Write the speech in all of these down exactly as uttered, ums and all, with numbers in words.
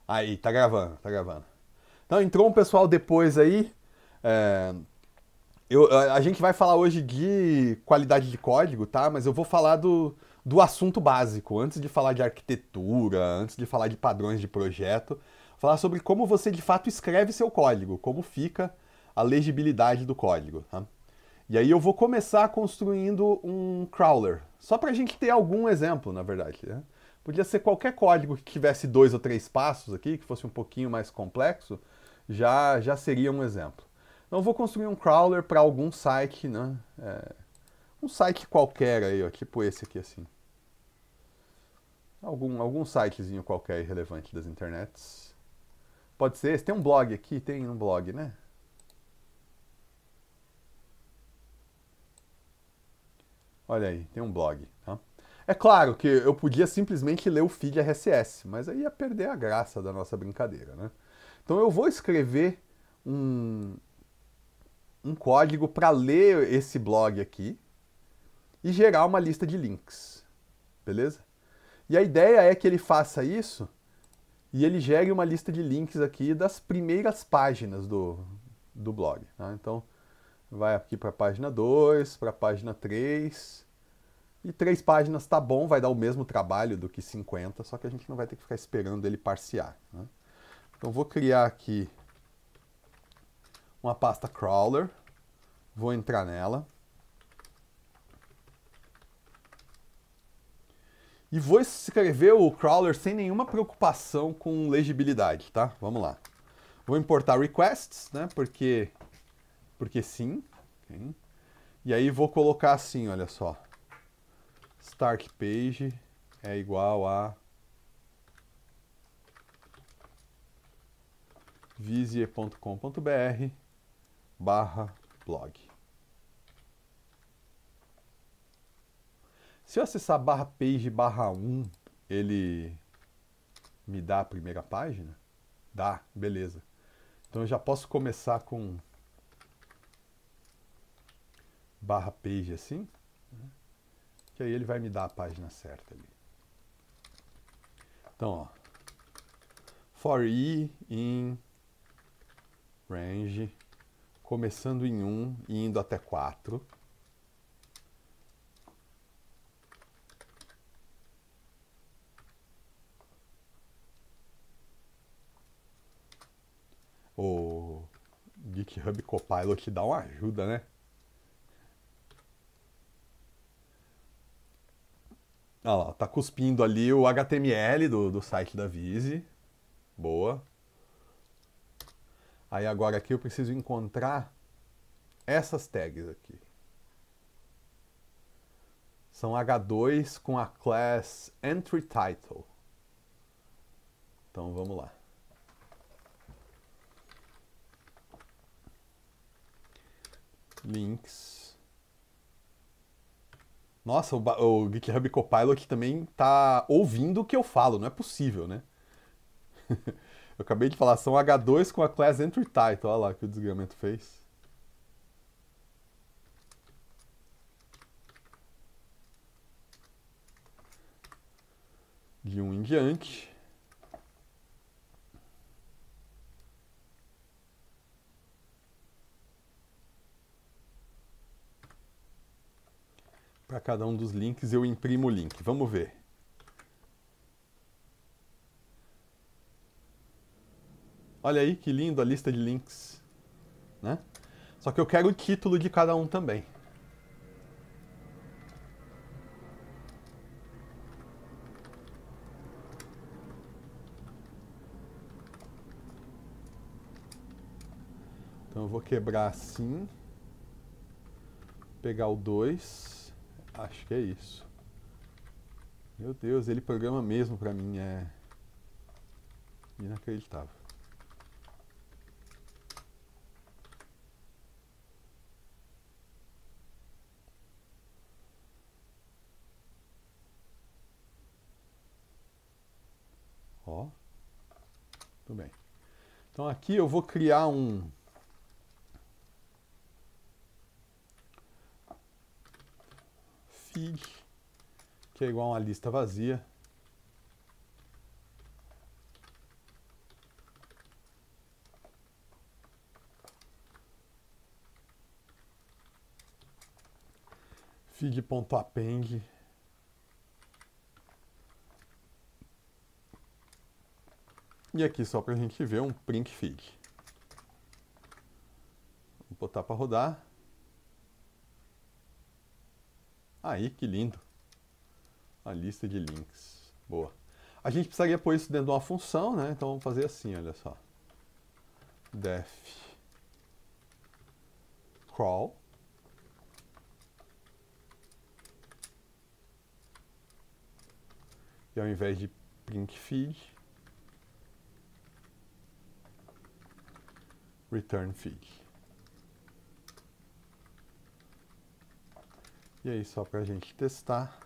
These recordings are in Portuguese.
Aí, tá gravando, tá gravando. Então, entrou um pessoal depois aí. é, eu- a a gente vai falar hoje de qualidade de código, tá? Mas eu vou falar do, do assunto básico. Antes de falar de arquitetura, antes de falar de padrões de projeto, falar sobre como você de fato escreve seu código, como fica a legibilidade do código, tá? E aí eu vou começar construindo um crawler, só para a gente ter algum exemplo, na verdade, né? Podia ser qualquer código que tivesse dois ou três passos aqui, que fosse um pouquinho mais complexo, já, já seria um exemplo. Então eu vou construir um crawler para algum site, né? É, um site qualquer aí, ó, tipo esse aqui assim. Algum, algum sitezinho qualquer irrelevante das internets. Pode ser, tem um blog aqui, tem um blog, né? Olha aí, tem um blog, tá? É claro que eu podia simplesmente ler o feed R S S, mas aí ia perder a graça da nossa brincadeira, né? Então eu vou escrever um, um código para ler esse blog aqui e gerar uma lista de links, beleza? E a ideia é que ele faça isso e ele gere uma lista de links aqui das primeiras páginas do, do blog. Tá? Então vai aqui para a página dois, para a página três. E três páginas tá bom, vai dar o mesmo trabalho do que cinquenta, só que a gente não vai ter que ficar esperando ele parsear. Né? Então vou criar aqui uma pasta crawler, vou entrar nela e vou escrever o crawler sem nenhuma preocupação com legibilidade, tá? Vamos lá. Vou importar requests, né? Porque, porque sim. Okay? E aí vou colocar assim, olha só. Start page é igual a vizie.com.br barra blog. Se eu acessar barra page barra um, ele me dá a primeira página? Dá, beleza. Então eu já posso começar com barra page assim, que aí ele vai me dar a página certa ali. Então, ó, for i in range, começando em um e indo até quatro. O GitHub Copilot dá uma ajuda, né? Olha lá, tá cuspindo ali o H T M L do, do site da Vize. Boa. Aí agora aqui eu preciso encontrar essas tags aqui. São H dois com a class Entry Title. Então vamos lá. Links. Nossa, o, o GitHub Copilot também tá ouvindo o que eu falo, não é possível, né? Eu acabei de falar, são H dois com a class Entry Title. Olha lá o que o desgramento fez. De um em diante. Para cada um dos links eu imprimo o link. Vamos ver. Olha aí que lindo a lista de links, né? Só que eu quero o título de cada um também. Então eu vou quebrar assim, pegar o dois, acho que é isso. Meu Deus, ele programa mesmo pra mim, é inacreditável. Ó, tudo bem. Então aqui eu vou criar um feed, que é igual a uma lista vazia. feed.append. E aqui só para a gente ver um print feed. Vou botar para rodar. Aí, que lindo. A lista de links. Boa. A gente precisaria pôr isso dentro de uma função, né? Então vamos fazer assim, olha só. Def crawl. E ao invés de print feed, return feed. E aí, só para a gente testar.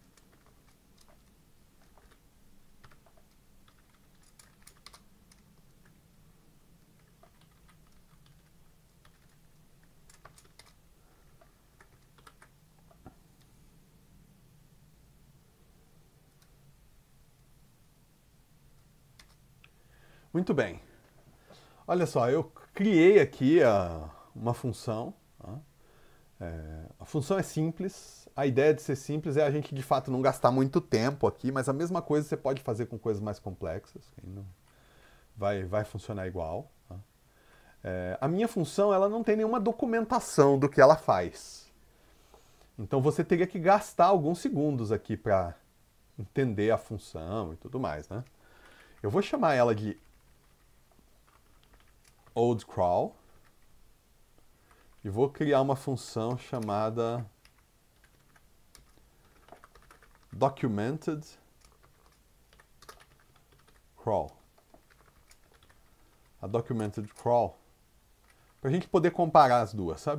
Muito bem. Olha só, eu criei aqui a, uma função. Tá? É, a função é simples. A ideia de ser simples é a gente, de fato, não gastar muito tempo aqui, mas a mesma coisa você pode fazer com coisas mais complexas. Não vai, vai funcionar igual. Tá? É, a minha função ela não tem nenhuma documentação do que ela faz. Então você teria que gastar alguns segundos aqui para entender a função e tudo mais. Né? Eu vou chamar ela de old crawl e vou criar uma função chamada documented crawl. A documented crawl, para a gente poder comparar as duas, sabe?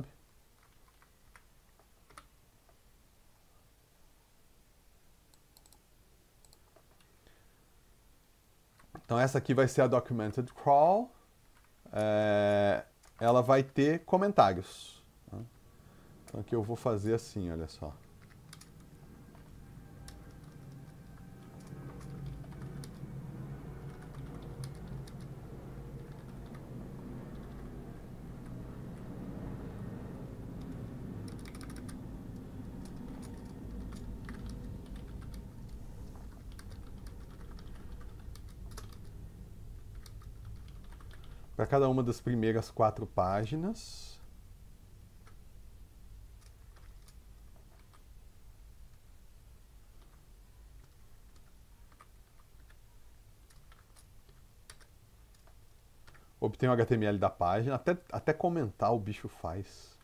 Então essa aqui vai ser a documented crawl. É, ela vai ter comentários. Tá? Então aqui eu vou fazer assim, olha só. Para cada uma das primeiras quatro páginas. Obtenho o H T M L da página, até, até comentar o bicho faz.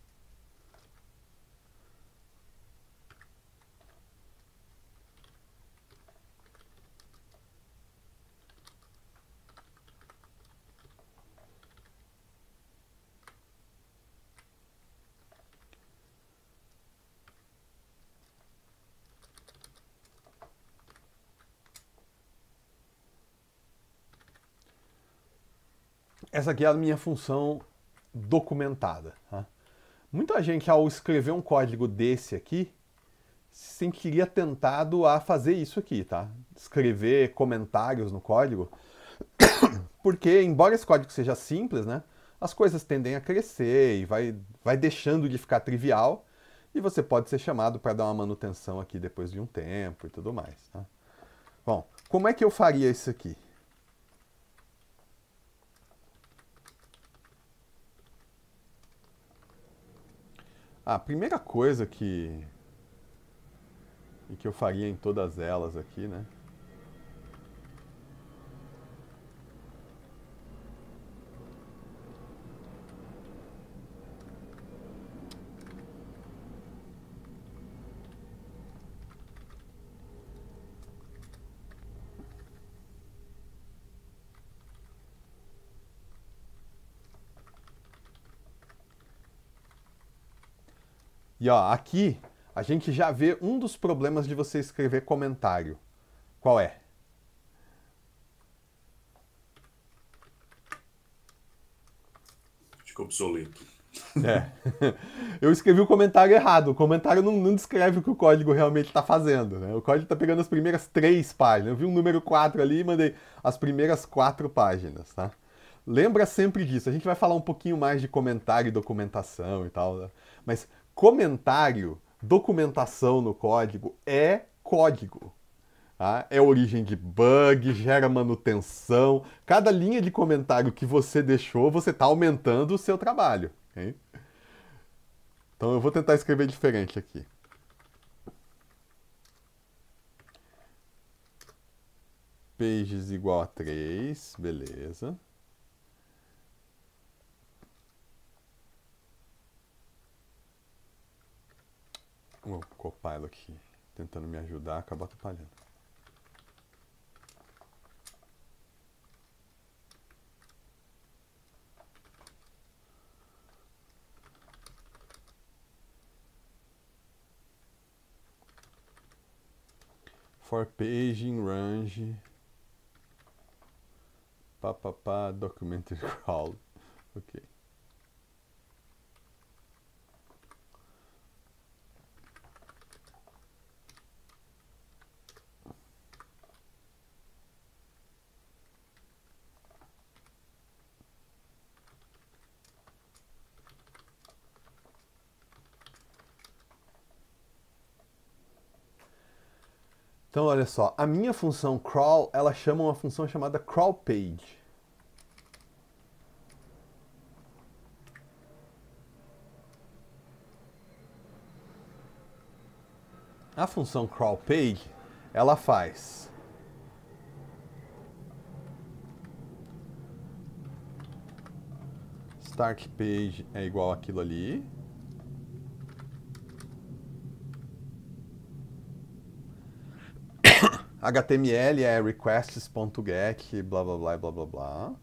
Essa aqui é a minha função documentada. Tá? Muita gente, ao escrever um código desse aqui, se sentiria tentado a fazer isso aqui, tá? Escrever comentários no código, porque, embora esse código seja simples, né, as coisas tendem a crescer e vai, vai deixando de ficar trivial, e você pode ser chamado para dar uma manutenção aqui depois de um tempo e tudo mais. Tá? Bom, como é que eu faria isso aqui? A primeira coisa que, e que eu faria em todas elas aqui, né? E ó, aqui a gente já vê um dos problemas de você escrever comentário. Qual é? Fica obsoleto. É. Eu escrevi o comentário errado. O comentário não, não descreve o que o código realmente está fazendo. Né? O código está pegando as primeiras três páginas. Eu vi um número quatro ali e mandei as primeiras quatro páginas. Tá? Lembra sempre disso. A gente vai falar um pouquinho mais de comentário e documentação e tal. Né? Mas comentário documentação no código é código. Tá? É origem de bug, gera manutenção. Cada linha de comentário que você deixou, você está aumentando o seu trabalho. Okay? Então eu vou tentar escrever diferente aqui. Pages igual a três, beleza. O Copilot aqui tentando me ajudar, acaba atrapalhando. For paging range papapá documented crawl. Ok. Então, olha só, a minha função crawl, ela chama uma função chamada crawl page. A função crawl page, ela faz start page é igual àquilo ali. H T M L é requests.get, blá blá blá blá blá blá.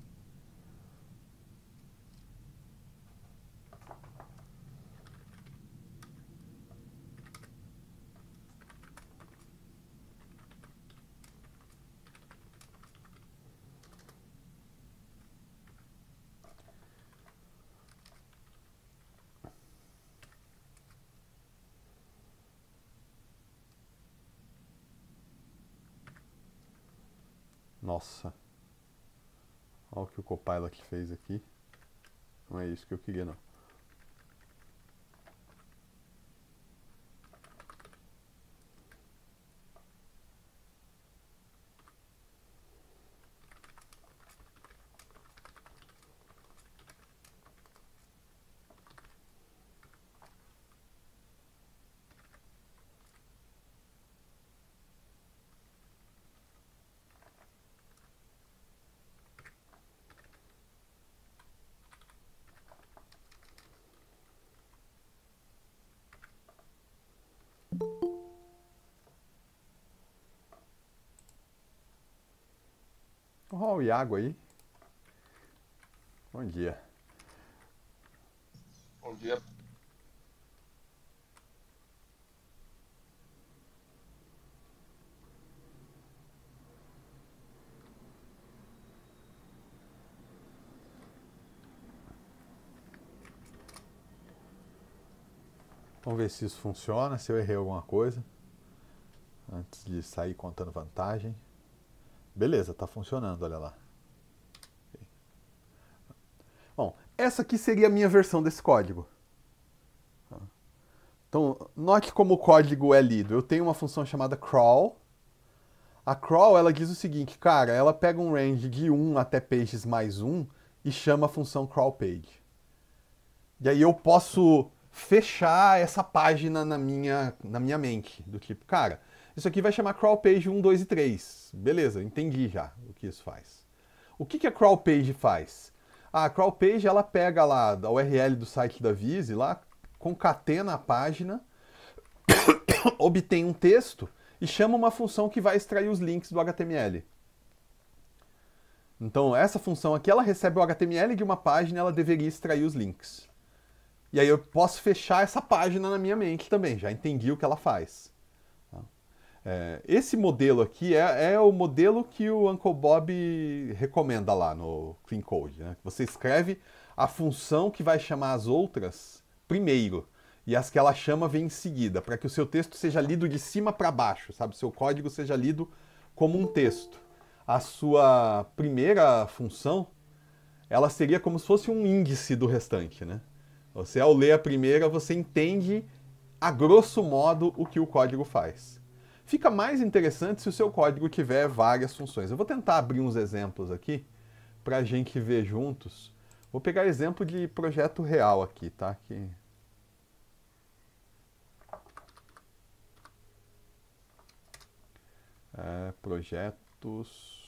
Nossa. Olha o que o Copilot fez aqui. Não é isso que eu queria, não. Olha o Iago aí. Bom dia. Bom dia. Vamos ver se isso funciona, se eu errei alguma coisa. Antes de sair contando vantagem. Beleza, tá funcionando, olha lá. Bom, essa aqui seria a minha versão desse código. Então, note como o código é lido. Eu tenho uma função chamada crawl. A crawl, ela diz o seguinte, cara, ela pega um range de um até pages mais um e chama a função crawl page. E aí eu posso fechar essa página na minha, na minha mente, do tipo, cara, isso aqui vai chamar crawl page um, dois e três. Beleza, entendi já o que isso faz. O que, que a crawl page faz? A crawl page, ela pega lá a U R L do site da Vize, lá, concatena a página, obtém um texto e chama uma função que vai extrair os links do H T M L. Então, essa função aqui, ela recebe o H T M L de uma página e ela deveria extrair os links. E aí eu posso fechar essa página na minha mente também, já entendi o que ela faz. É, esse modelo aqui é, é o modelo que o Uncle Bob recomenda lá no Clean Code. Né? Você escreve a função que vai chamar as outras primeiro, e as que ela chama vem em seguida, para que o seu texto seja lido de cima para baixo, sabe? O seu código seja lido como um texto. A sua primeira função, ela seria como se fosse um índice do restante, né? Você, ao ler a primeira, você entende a grosso modo, o que o código faz. Fica mais interessante se o seu código tiver várias funções. Eu vou tentar abrir uns exemplos aqui para a gente ver juntos. Vou pegar exemplo de projeto real aqui, tá? Que... É, projetos...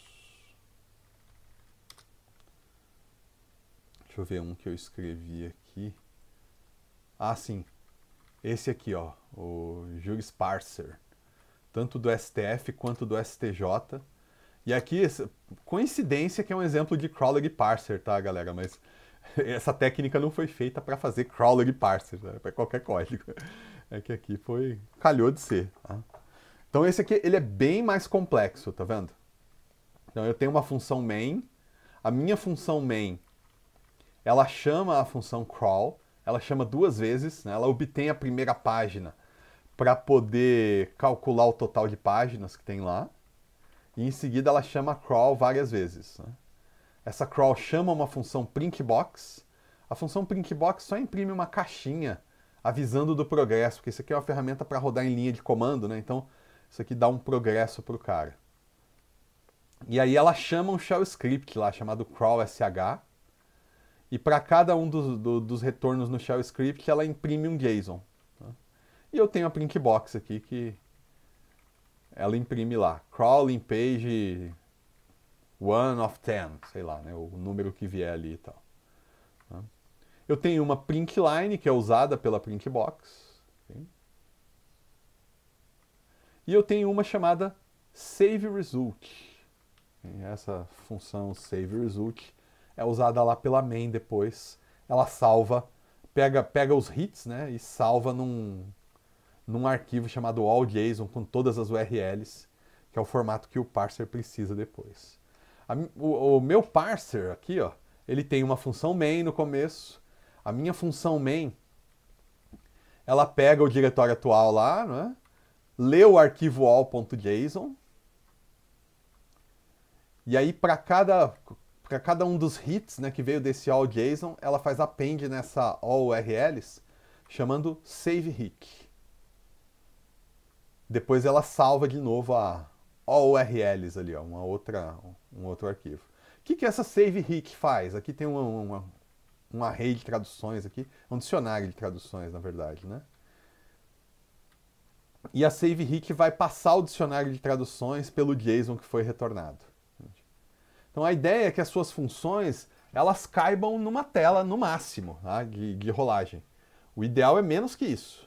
Deixa eu ver um que eu escrevi aqui. Ah, sim. Esse aqui, ó, o Juris Parser. Tanto do S T F quanto do S T J. E aqui, coincidência que é um exemplo de crawler e parser, tá, galera? Mas essa técnica não foi feita para fazer crawler e parser, né? Para qualquer código. É que aqui foi... calhou de ser, tá? Então esse aqui, ele é bem mais complexo, tá vendo? Então eu tenho uma função main. A minha função main, ela chama a função crawl. Ela chama duas vezes, né? Ela obtém a primeira página para poder calcular o total de páginas que tem lá. E em seguida ela chama crawl várias vezes, né? Essa crawl chama uma função printbox. A função printbox só imprime uma caixinha avisando do progresso, porque isso aqui é uma ferramenta para rodar em linha de comando, né? Então isso aqui dá um progresso para o cara. E aí ela chama um shell script lá chamado crawlsh. E para cada um dos, do, dos retornos no shell script ela imprime um JSON. Tá? E eu tenho a printbox aqui que ela imprime lá, crawling page one of ten, sei lá, né, o número que vier ali e tal. Tá? Eu tenho uma printline que é usada pela printbox. Okay? E eu tenho uma chamada saveResult. Essa função saveResult é usada lá pela main depois. Ela salva, pega, pega os hits, né, e salva num, num arquivo chamado all.json com todas as U R Ls, que é o formato que o parser precisa depois. A, o, o meu parser aqui, ó, ele tem uma função main no começo. A minha função main, ela pega o diretório atual lá, né, lê o arquivo all.json, e aí para cada, para cada um dos hits, né, que veio desse all.json, ela faz append nessa all U R Ls, chamando saveHit. Depois ela salva de novo a all U R Ls ali, ó, uma outra, um outro arquivo. O que, que essa saveHit faz? Aqui tem uma, uma, um array de traduções aqui, um dicionário de traduções, na verdade, né? E a saveHit vai passar o dicionário de traduções pelo JSON que foi retornado. Então a ideia é que as suas funções elas caibam numa tela no máximo, tá? de, de rolagem. O ideal é menos que isso.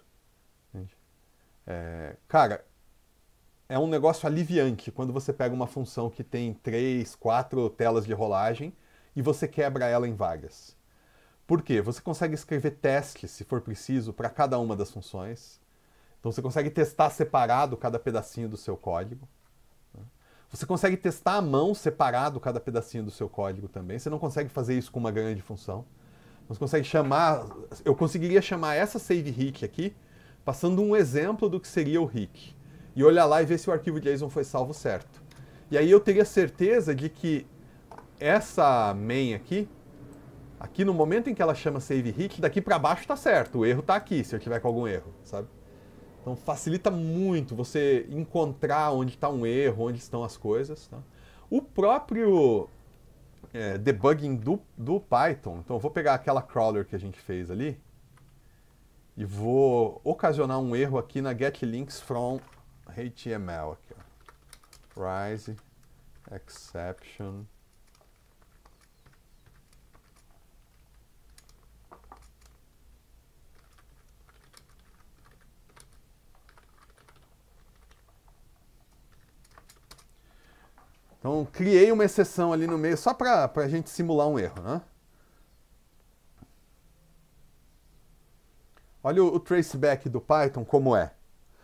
É, cara, é um negócio aliviante quando você pega uma função que tem três, quatro telas de rolagem e você quebra ela em várias. Por quê? Você consegue escrever testes, se for preciso, para cada uma das funções. Então você consegue testar separado cada pedacinho do seu código. Você consegue testar à mão separado cada pedacinho do seu código também. Você não consegue fazer isso com uma grande função. Você consegue chamar... Eu conseguiria chamar essa saveHit aqui, passando um exemplo do que seria o hit. E olhar lá e ver se o arquivo JSON foi salvo certo. E aí eu teria certeza de que essa main aqui, aqui no momento em que ela chama saveHit, daqui para baixo está certo. O erro está aqui, se eu tiver com algum erro, sabe? Então facilita muito você encontrar onde está um erro, onde estão as coisas. Tá? O próprio é, debugging do, do Python, então eu vou pegar aquela crawler que a gente fez ali e vou ocasionar um erro aqui na getLinks from H T M L. Aqui, ó. Rise exception. Então, criei uma exceção ali no meio só para a gente simular um erro, né? Olha o, o traceback do Python como é.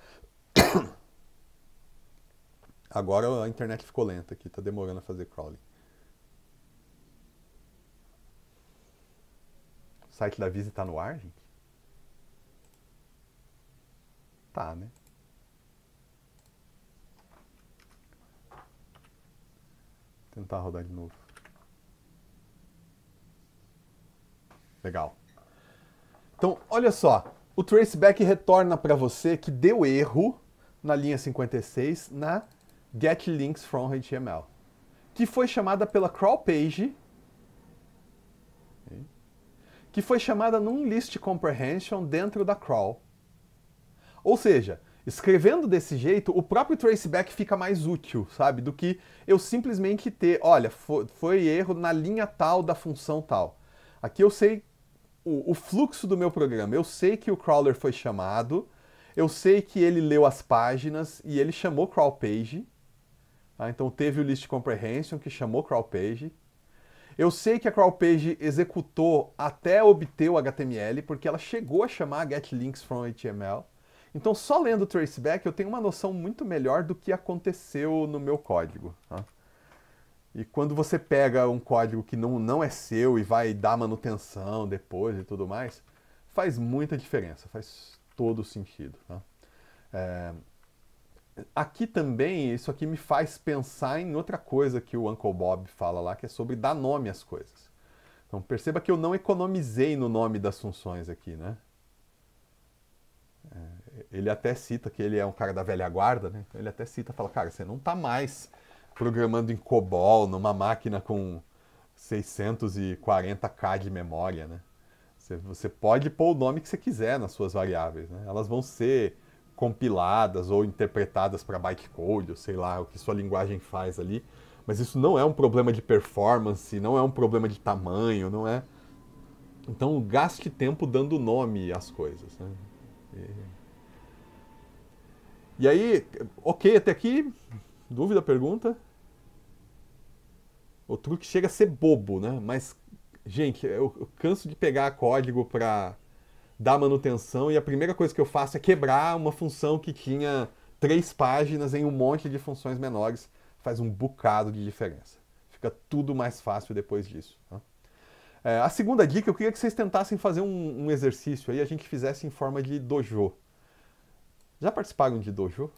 Agora a internet ficou lenta aqui, tá demorando a fazer crawling. O site da Vise tá no ar, gente? Tá, né? Tentar rodar de novo. Legal. Então, olha só. o traceback retorna para você que deu erro na linha cinquenta e seis na getLinks from H T M L, que foi chamada pela crawl page, que foi chamada num list comprehension dentro da crawl. Ou seja, escrevendo desse jeito, o próprio traceback fica mais útil, sabe? Do que eu simplesmente ter, olha, foi, foi erro na linha tal da função tal. Aqui eu sei o, o fluxo do meu programa, eu sei que o crawler foi chamado, eu sei que ele leu as páginas e ele chamou crawl page. Tá? Então teve o list comprehension que chamou crawl page. Eu sei que a crawl page executou até obter o H T M L, porque ela chegou a chamar getLinks from H T M L. Então, só lendo o traceback, eu tenho uma noção muito melhor do que aconteceu no meu código. Tá? E quando você pega um código que não, não é seu e vai dar manutenção depois e tudo mais, faz muita diferença, faz todo sentido. Tá? É... Aqui também, isso aqui me faz pensar em outra coisa que o Uncle Bob fala lá, que é sobre dar nome às coisas. Então perceba que eu não economizei no nome das funções aqui, né? É, ele até cita que ele é um cara da velha guarda, né? Então ele até cita, fala, cara, você não está mais programando em COBOL, numa máquina com seiscentos e quarenta K de memória, né? Você, você pode pôr o nome que você quiser nas suas variáveis, né? Elas vão ser compiladas ou interpretadas para bytecode, ou sei lá, o que sua linguagem faz ali. Mas isso não é um problema de performance, não é um problema de tamanho, não é... Então gaste tempo dando nome às coisas, né? E... e aí, ok, até aqui, dúvida, pergunta? O truque chega a ser bobo, né? Mas, gente, eu, eu canso de pegar código para dar manutenção e a primeira coisa que eu faço é quebrar uma função que tinha três páginas em um monte de funções menores. Faz um bocado de diferença. Fica tudo mais fácil depois disso. Tá? É, a segunda dica, eu queria que vocês tentassem fazer um, um exercício aí, a gente fizesse em forma de dojo. Já participaram de dojo?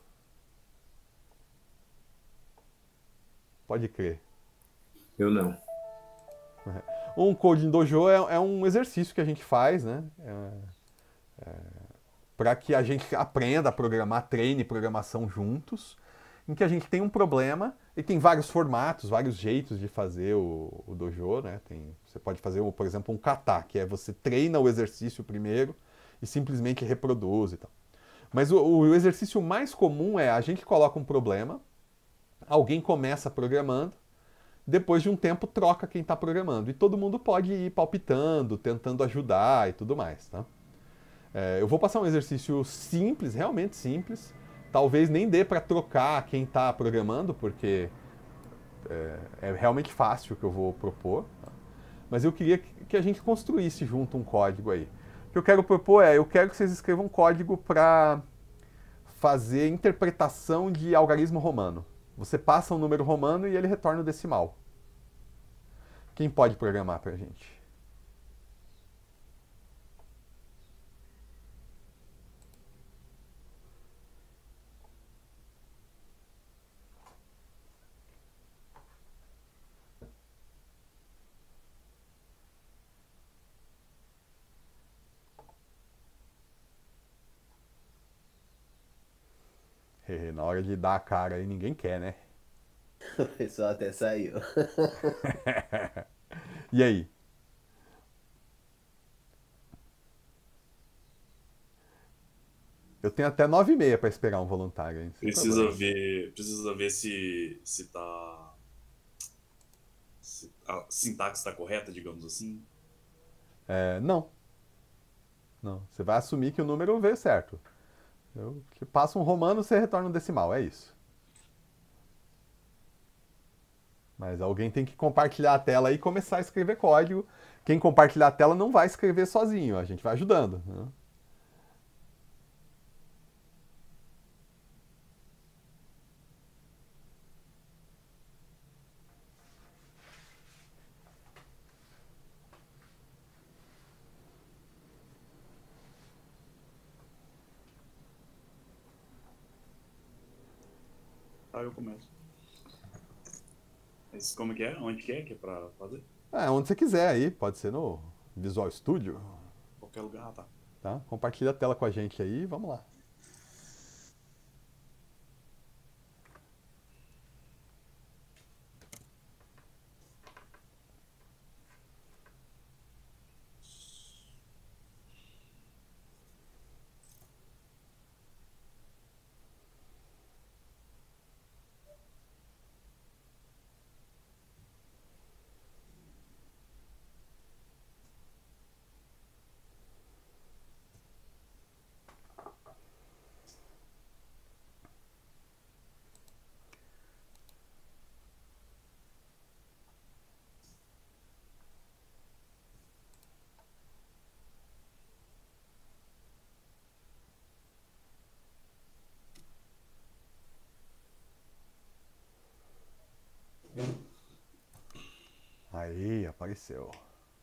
Pode crer. Eu não. Um code em dojo é, é um exercício que a gente faz, né? É, é, para que a gente aprenda a programar, treine programação juntos, em que a gente tem um problema e tem vários formatos, vários jeitos de fazer o, o dojo, né? Tem, você pode fazer, por exemplo, um kata, que é você treina o exercício primeiro e simplesmente reproduz e tal. Mas o, o exercício mais comum é a gente coloca um problema, alguém começa programando, depois de um tempo troca quem está programando. E todo mundo pode ir palpitando, tentando ajudar e tudo mais. Tá? É, eu vou passar um exercício simples, realmente simples. Talvez nem dê para trocar quem está programando, porque é, é, realmente fácil o que eu vou propor. Tá? Mas eu queria que a gente construísse junto um código aí. O que eu quero propor é, eu quero que vocês escrevam um código para fazer interpretação de algarismo romano. Você passa um número romano e ele retorna o decimal. Quem pode programar pra gente? Na hora de dar a cara aí, ninguém quer, né? O pessoal até saiu. E aí? Eu tenho até nove e meia para esperar um voluntário, hein? Sem Precisa problema. ver, precisa ver se, se tá, se a sintaxe está correta, digamos assim. É, não. Não. Você vai assumir que o número veio certo. Eu, que passa um romano, você retorna um decimal. É isso. Mas alguém tem que compartilhar a tela e começar a escrever código. Quem compartilhar a tela não vai escrever sozinho. A gente vai ajudando. Né? Tá, eu começo. Mas como que é? Onde que é que é pra fazer? É, onde você quiser aí. Pode ser no Visual Studio. Qualquer lugar, ah, tá. Tá? Compartilha a tela com a gente aí, vamos lá. Aí, apareceu.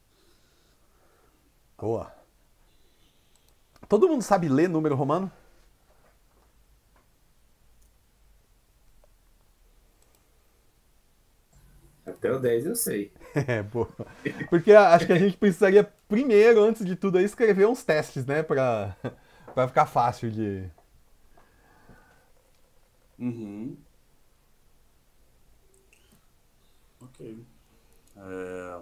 Boa. Todo mundo sabe ler número romano? Até o dez eu sei. É, boa. Porque acho que a gente precisaria primeiro, antes de tudo, aí, escrever uns testes, né? Pra, pra ficar fácil de... Uhum. Ok. É,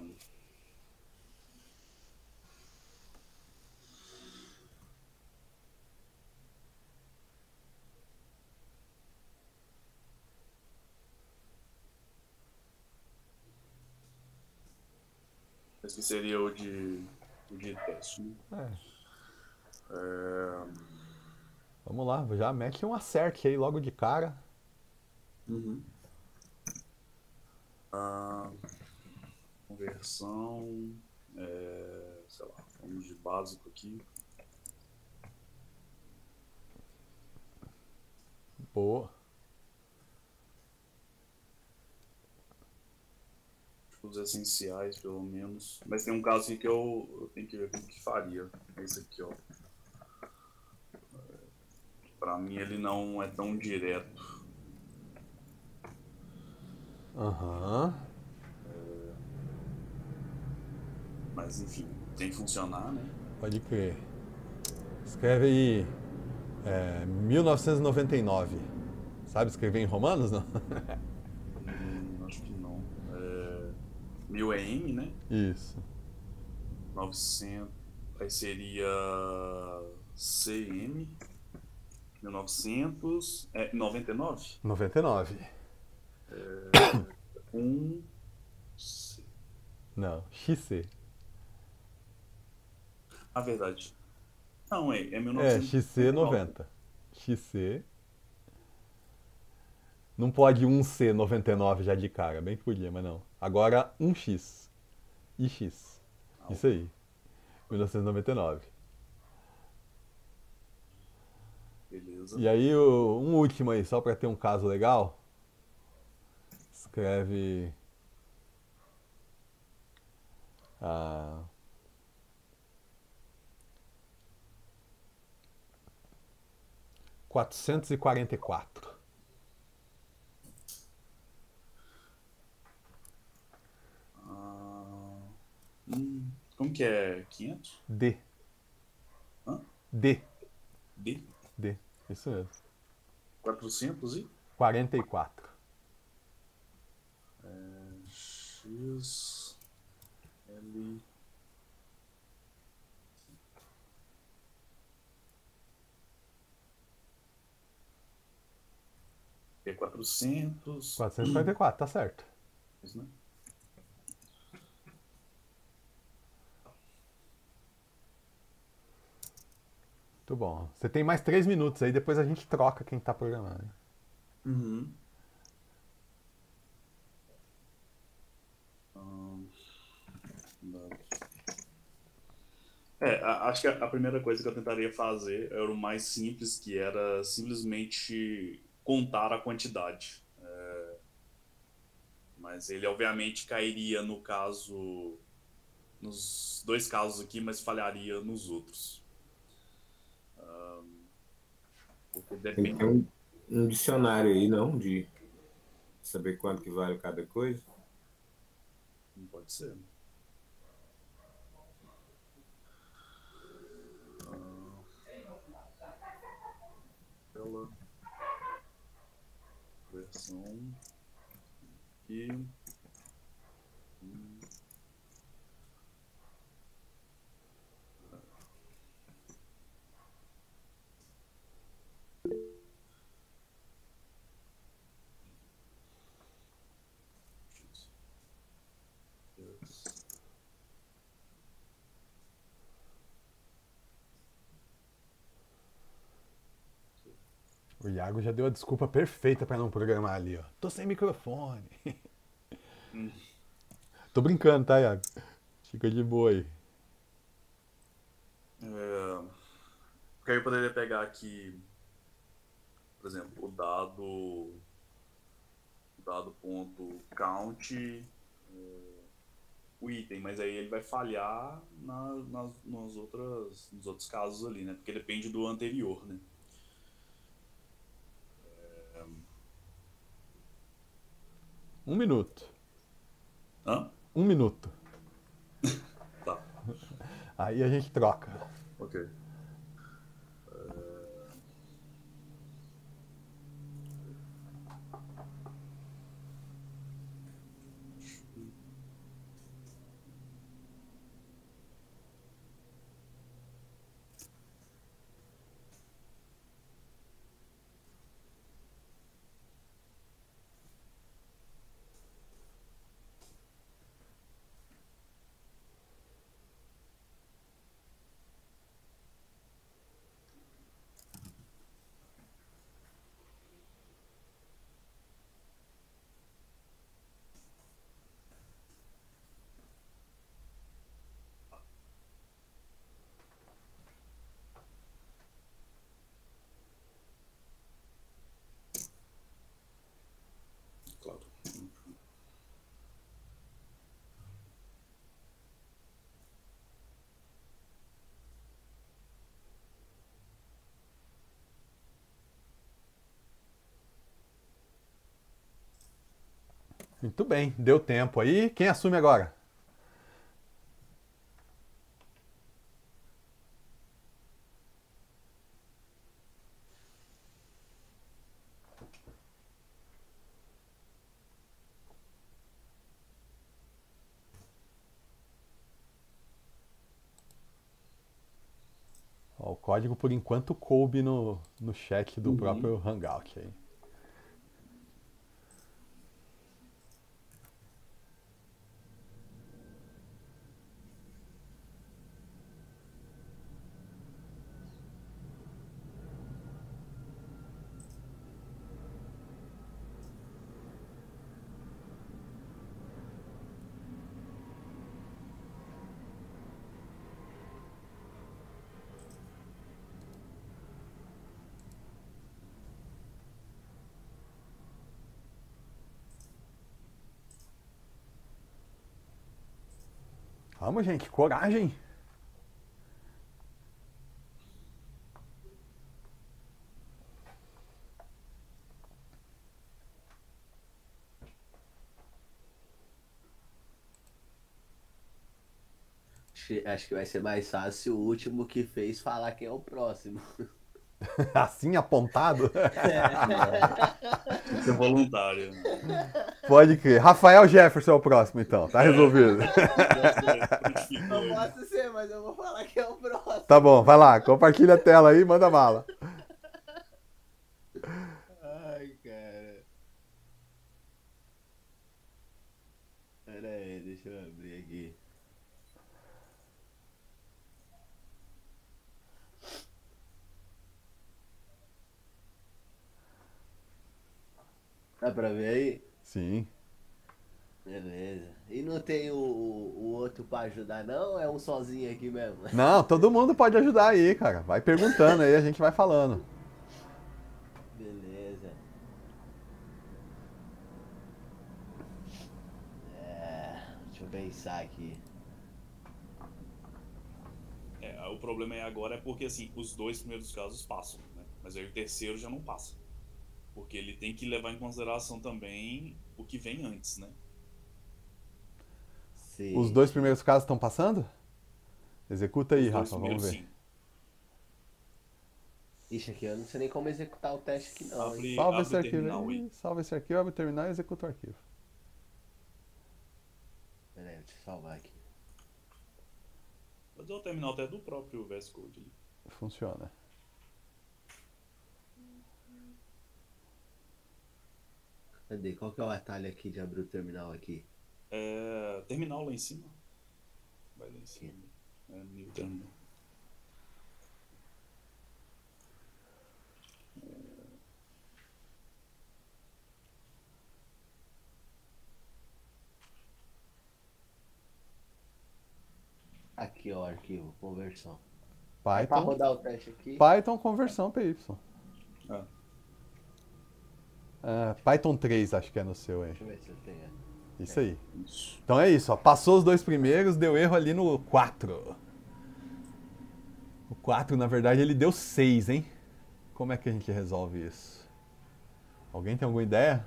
esse seria o de, o de teste, né? É, É, vamos lá, já mete um acerte aí logo de cara. uhum. Ah, conversão, é, sei lá, vamos de básico aqui. Boa. Os essenciais, pelo menos. Mas tem um caso aqui que eu, eu tenho que ver como que faria. É esse aqui, ó. Pra mim ele não é tão direto. Aham. Mas enfim, tem que funcionar, né? Pode crer. Escreve aí é, mil novecentos e noventa e nove. Sabe escrever em romanos, não? Hum, acho que não. É, mil é M, né? Isso. novecentos. Aí seria C M. mil novecentos. É, noventa e nove? noventa e nove. um C. Não, X C. Ah, verdade. Não, é, é É, mil novecentos e X C noventa e nove. noventa. X C. Não pode um C noventa e nove já de cara, bem que podia, mas não. Agora um X. I X. Ah, Isso aí. mil novecentos e noventa e nove. beleza. E aí, o- um último aí, só pra ter um caso legal. Escreve. Ah, quatrocentos e quarenta e quatro. Ah, hum, como que é? quinhentos? D. Hã? D. D? D. Isso mesmo. quatrocentos e? quarenta e quatro. X. L. É quatrocentos. quatrocentos e quarenta e quatro, tá certo. Isso, né? Muito bom. Você tem mais três minutos aí, depois a gente troca quem tá programando. Hein? Uhum. Hum, É, a- acho que a, a primeira coisa que eu tentaria fazer era o mais simples, que era simplesmente contar a quantidade. É, mas ele obviamente cairia no caso, nos dois casos aqui, mas falharia nos outros. Porque Tem que depende. ter um, um dicionário aí, não? De saber quanto que vale cada coisa. Não pode ser. tela. Versão. E. Hum. O Iago já deu a desculpa perfeita pra não programar ali, ó. Tô sem microfone. Hum. Tô brincando, tá, Iago? Fica de boa aí. É, porque aí eu poderia pegar aqui, por exemplo, o dado, o dado ponto count, é, o item, mas aí ele vai falhar na, nas, nas outras, nos outros casos ali, né? Porque depende do anterior, né? Um minuto. Hã? Um minuto. Tá, Aí a gente troca. ok. Claro. Muito bem, deu tempo aí. Quem assume agora? Ó, o código, por enquanto, coube no, no chat do Uhum. próprio Hangout aí. Vamos, gente, coragem. Acho acho que vai ser mais fácil o último que fez falar quem é o próximo. Assim apontado? Tem que ser voluntário, né? Pode crer. Rafael Jefferson é o próximo, então. Tá resolvido. Não posso ser, mas eu vou falar que é o próximo. Tá bom, vai lá. Compartilha a tela aí e manda bala. Ai, cara. Pera aí, deixa eu abrir aqui. Dá pra ver aí? Sim. Beleza. E não tem o, o, o outro pra ajudar, não? Ou é um sozinho aqui mesmo? Não, todo mundo pode ajudar aí, cara. Vai perguntando aí, a gente vai falando. Beleza. É, deixa eu pensar aqui. É, o problema é agora é porque assim, os dois primeiros casos passam, né? Mas aí o terceiro já não passa. Porque ele tem que levar em consideração também o que vem antes, né? Sim, Os dois sim. primeiros casos estão passando? Executa aí, Os dois Rafa, vamos primeiros, ver. sim. Ixi, aqui eu não sei nem como executar o teste aqui não, hein? Abre, Salva abre esse o arquivo terminal aí, aí. salva esse arquivo, abre o terminal e executa o arquivo. Pera aí, deixa eu salvar aqui. Pode usar o terminal até do próprio V S Code ali. Funciona. Cadê? Qual que é o atalho aqui de abrir o terminal aqui? É, terminal lá em cima. Vai lá em cima. É, new terminal. Aqui, ó, arquivo, conversão. É pra Python, rodar o teste aqui. Python conversão P Y. Ah, É, Python três acho que é no seu aí. Deixa eu ver se eu tenho. Isso aí. isso. Então é isso, ó. Passou os dois primeiros, deu erro ali no quatro. O quatro, na verdade, ele deu seis, hein? Como é que a gente resolve isso? Alguém tem alguma ideia?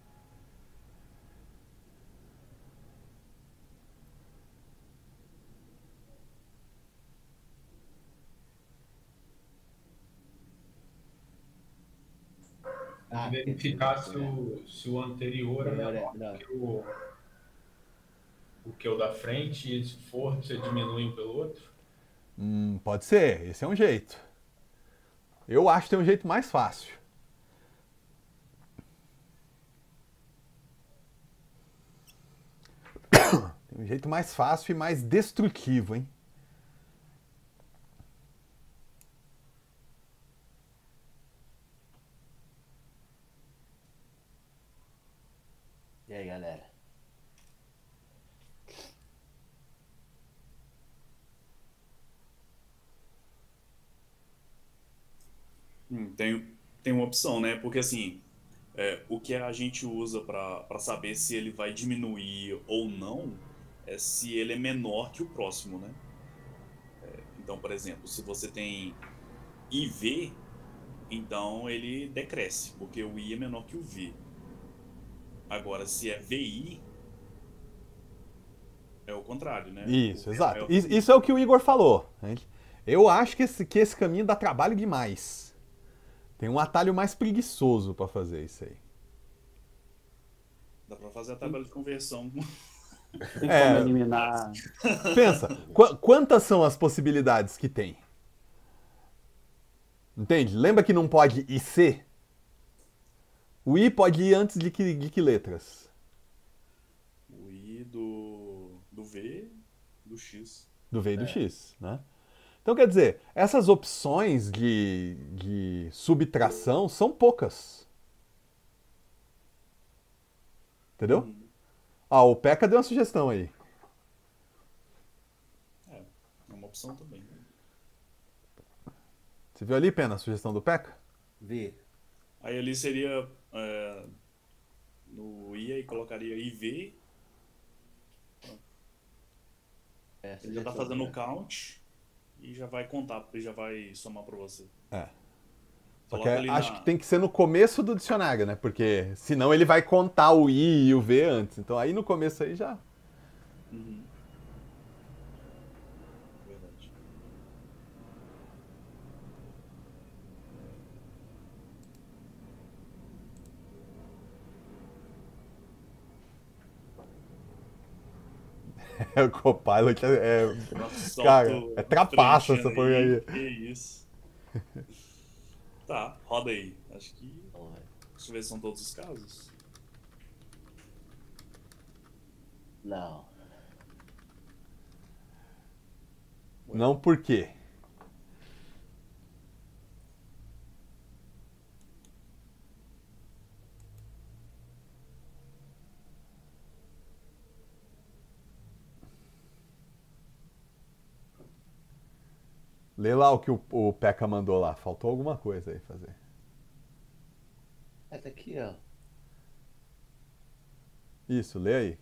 Ah, Verificar aqui, se o, se o anterior é Melhor é- menor não. que o, o que o da frente, e se for, você diminui um pelo outro. Hum, pode ser, esse é um jeito. Eu acho que tem um jeito mais fácil. Tem um jeito mais fácil e mais destrutivo, hein? E aí, galera? Hum, tem, tem uma opção, né? Porque assim, é, o que a gente usa para saber se ele vai diminuir ou não é se ele é menor que o próximo, né? É, então, por exemplo, se você tem I V, então ele decresce, porque o I é menor que o V. Agora, se é V I, é o contrário, né? Isso, O V é exato. maior que o Isso I. isso é o que o Igor falou. Né? Eu acho que esse, que esse caminho dá trabalho demais. Tem um atalho mais preguiçoso pra fazer isso aí. Dá para fazer a tabela de conversão. Tem É. como eliminar. Pensa, qu- quantas são as possibilidades que tem? Entende? Lembra que não pode I C? O I pode ir antes de que, de que letras? O I do, do V, do X. Do V e do X, né? Então, quer dizer, essas opções de, de subtração são poucas. Entendeu? Uhum. Ah, o P E C A deu uma sugestão aí. É, é uma opção também. Você viu ali, Pena, a sugestão do P E C A? Vi. Aí ali seria é, no I, aí colocaria I V, Essa ele já tá sugestão, fazendo né? o count e já vai contar, e já vai somar para você. É. Só que Coloca é- ali acho na- que tem que ser no começo do dicionário, né? Porque senão ele vai contar o I e o V antes. Então aí no começo aí já. Uhum. Verdade. É o Copilot é. é- Nossa, Cara, solta é o trapaça trechinho essa porcaria. Que isso. Tá, roda aí. Acho que. Vamos ver. Deixa eu ver se são todos os casos. Não. Não por quê? Lê lá o que o, o P E C A mandou lá. Faltou alguma coisa aí fazer. Essa aqui, ó. Isso, lê aí.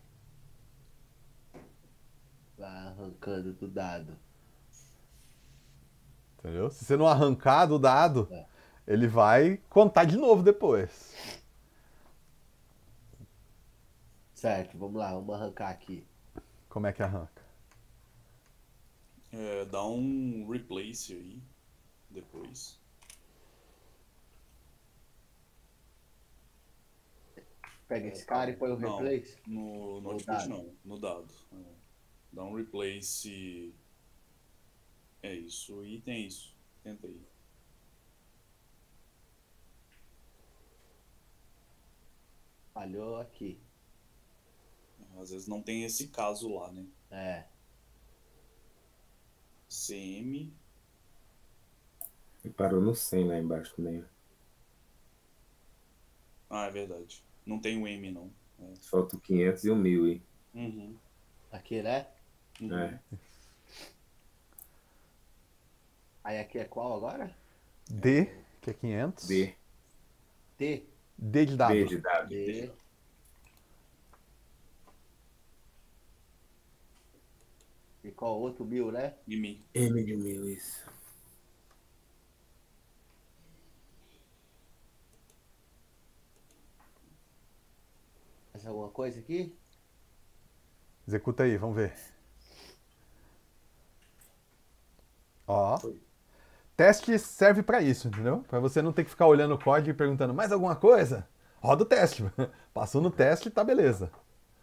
Vai arrancando do dado. Entendeu? Se você não arrancar do dado, É. ele vai contar de novo depois. Certo, vamos lá, vamos arrancar aqui. Como é que arranca? É, dá um replace aí. Depois. Pega esse cara e põe o Não, replace. no, no No output dado. não, no dado. É. Dá um replace. É isso, e tem isso. Tenta aí. Falhou aqui. Às vezes não tem esse caso lá, né? É. C M. E parou no cem lá embaixo também. Ah, é verdade. Não tem o M, não. É. Falta o quinhentos e o mil aí. Uhum. Aqui, né? Uhum. É. Aí aqui é qual agora? D, que é quinhentos. D. T. D de dado. D de dado. D. E qual outro mil, né? E Mi. M de mil, isso. Mais alguma coisa aqui? Executa aí, vamos ver. Ó. Teste serve pra isso, entendeu? Pra você não ter que ficar olhando o código e perguntando mais alguma coisa. Roda o teste. Passou no teste, tá beleza.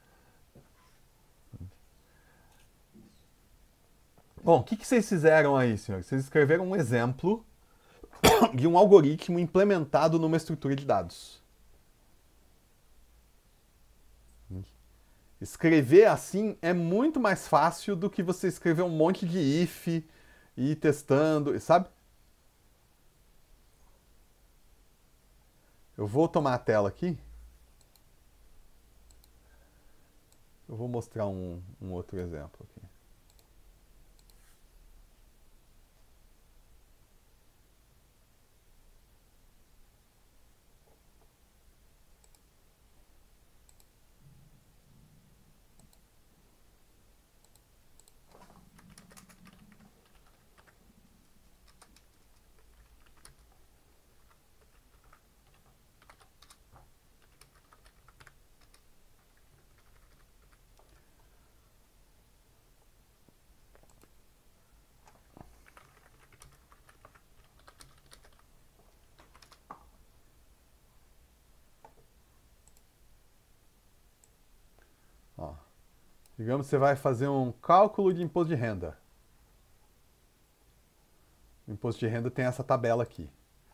Bom, o que, que vocês fizeram aí, senhores? Vocês escreveram um exemplo de um algoritmo implementado numa estrutura de dados. Escrever assim é muito mais fácil do que você escrever um monte de if e ir testando, sabe? Eu vou tomar a tela aqui. Eu vou mostrar um, um outro exemplo aqui. Ó. Digamos que você vai fazer um cálculo de imposto de renda. O imposto de renda tem essa tabela aqui.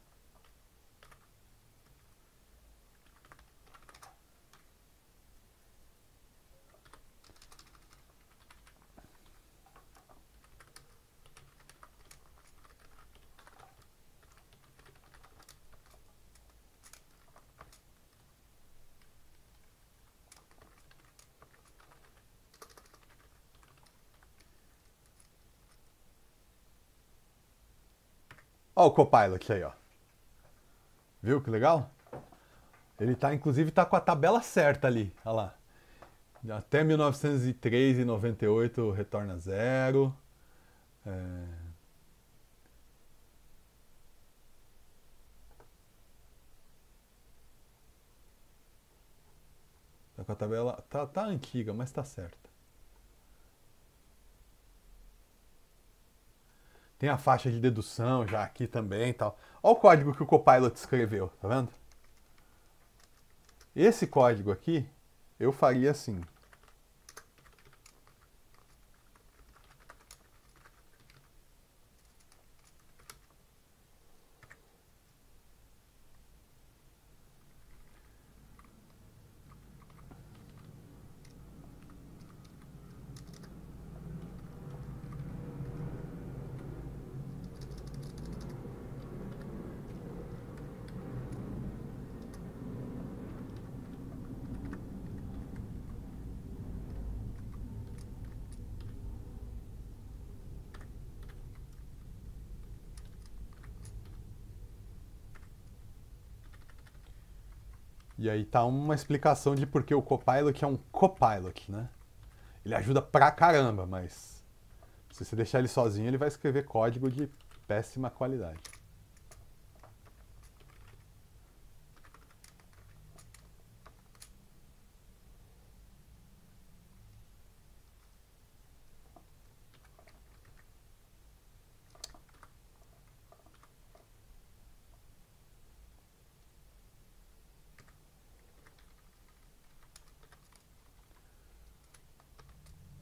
Ó o Copilot aí, ó. Viu que legal? Ele tá, inclusive, tá com a tabela certa ali. Olha lá. Até mil novecentos e três e noventa e oito retorna zero. É... Tá com a tabela... Tá, tá antiga, mas tá certa. Tem a faixa de dedução já aqui também e tal. Olha o código que o Copilot escreveu, tá vendo? Esse código aqui, eu faria assim. E aí tá uma explicação de por que o Copilot é um Copilot, né? Ele ajuda pra caramba, mas se você deixar ele sozinho, ele vai escrever código de péssima qualidade.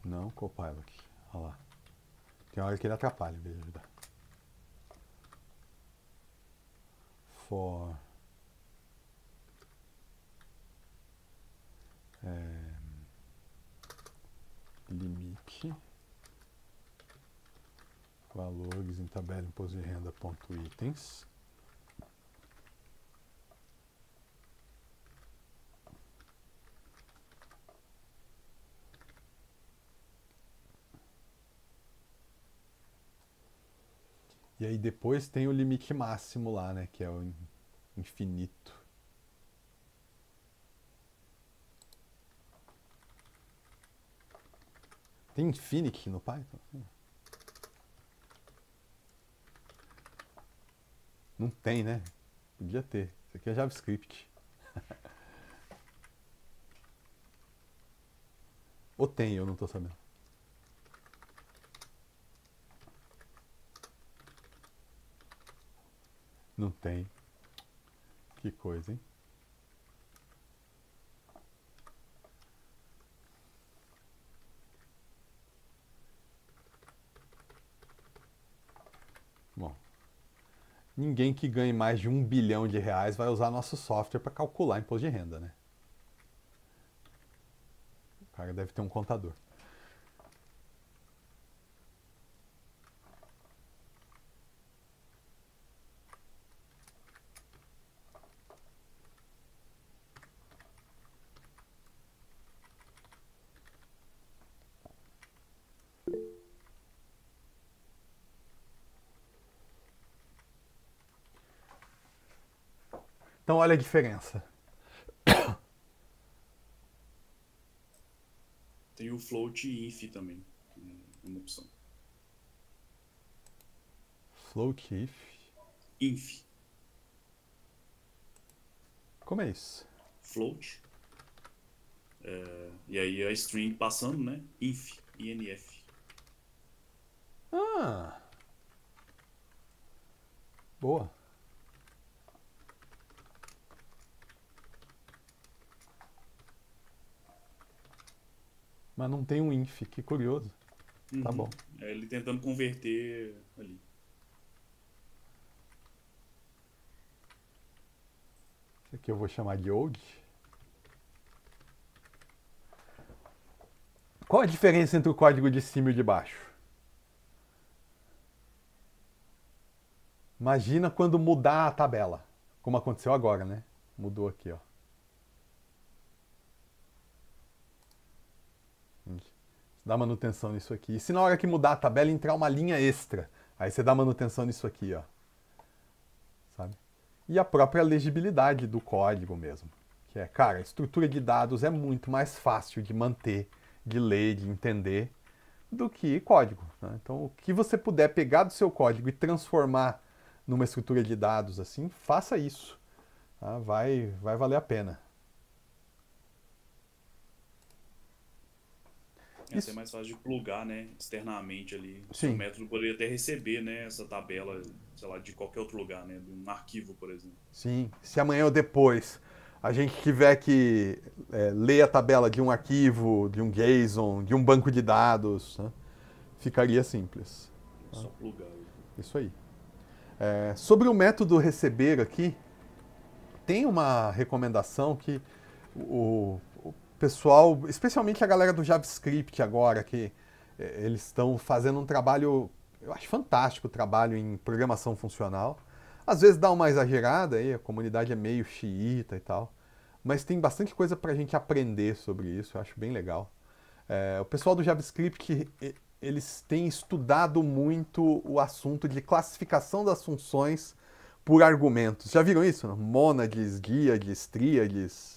Não, Copilot. Olha lá. Tem hora que ele atrapalha, veja. For é, limite valores em tabela imposto de renda ponto itens. E aí depois tem o limite máximo lá, né, que é o infinito. Tem infinity no Python? Não tem, né? Podia ter. Isso aqui é JavaScript. Ou tem, eu não tô sabendo. Não tem. Que coisa, hein? Bom, ninguém que ganhe mais de um bilhão de reais vai usar nosso software para calcular imposto de renda, né? O cara deve ter um contador. Então olha a diferença. Tem o float e inf também, uma opção. Float if. Inf. Como é isso? Float. É, e aí a string passando, né? Inf. inf. Ah. Boa. Mas não tem um inf, que curioso. Tá Uhum. bom. É ele tentando converter ali. Isso aqui eu vou chamar de old. Qual a diferença entre o código de cima e o de baixo? Imagina quando mudar a tabela, como aconteceu agora, né? Mudou aqui, ó. Dá manutenção nisso aqui. E se na hora que mudar a tabela entrar uma linha extra, aí você dá manutenção nisso aqui, ó. Sabe? E a própria legibilidade do código mesmo. Que é, cara, a estrutura de dados é muito mais fácil de manter, de ler, de entender, do que código, né? Então, o que você puder pegar do seu código e transformar numa estrutura de dados assim, faça isso. Tá? Vai, vai valer a pena. É até mais fácil de plugar, né? Externamente ali. O Sim. seu método poderia até receber, né? Essa tabela, sei lá, de qualquer outro lugar, né? De um arquivo, por exemplo. Sim. Se amanhã ou depois a gente tiver que é, ler a tabela de um arquivo, de um JSON, de um banco de dados, né? Ficaria simples. É só plugar. Isso aí. É, sobre o método receber aqui, tem uma recomendação que o, o pessoal, especialmente a galera do JavaScript agora, que é, eles estão fazendo um trabalho, eu acho fantástico o trabalho em programação funcional. Às vezes dá uma exagerada aí, a comunidade é meio xiita e tal, mas tem bastante coisa para a gente aprender sobre isso, eu acho bem legal. É, o pessoal do JavaScript, eles têm estudado muito o assunto de classificação das funções por argumentos. Já viram isso? Não? Mônades, díades, tríades.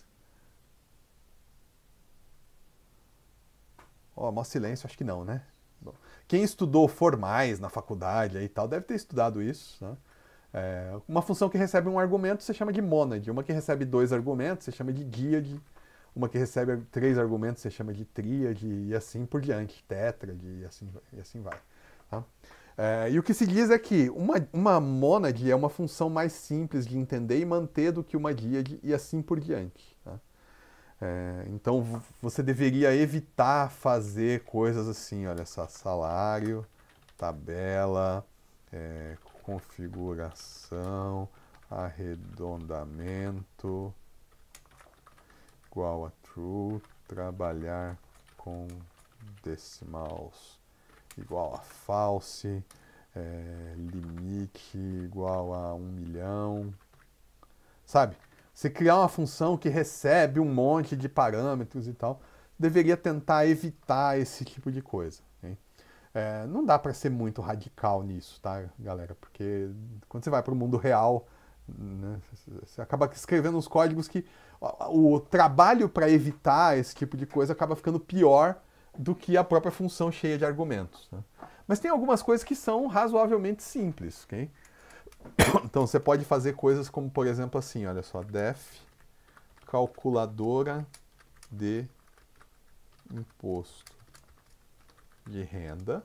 Ó, oh, mó silêncio, acho que não, né? Bom, quem estudou formais na faculdade e tal deve ter estudado isso, né? É, uma função que recebe um argumento você chama de mônade, uma que recebe dois argumentos você chama de díade, uma que recebe três argumentos você chama de tríade e assim por diante, tétrade e assim, e assim vai. Tá? É, e o que se diz é que uma, uma mônade é uma função mais simples de entender e manter do que uma díade e assim por diante. Tá? É, então v- você deveria evitar fazer coisas assim, olha só, salário, tabela, é, configuração, arredondamento, igual a true, trabalhar com decimals igual a false, é, limite igual a um milhão, sabe? Você criar uma função que recebe um monte de parâmetros e tal, deveria tentar evitar esse tipo de coisa. Ok? É, não dá para ser muito radical nisso, tá, galera? Porque quando você vai para o mundo real, né, você acaba escrevendo uns códigos que o, o trabalho para evitar esse tipo de coisa acaba ficando pior do que a própria função cheia de argumentos. Né? Mas tem algumas coisas que são razoavelmente simples, ok? Então você pode fazer coisas como, por exemplo, assim, olha só, def calculadora de imposto de renda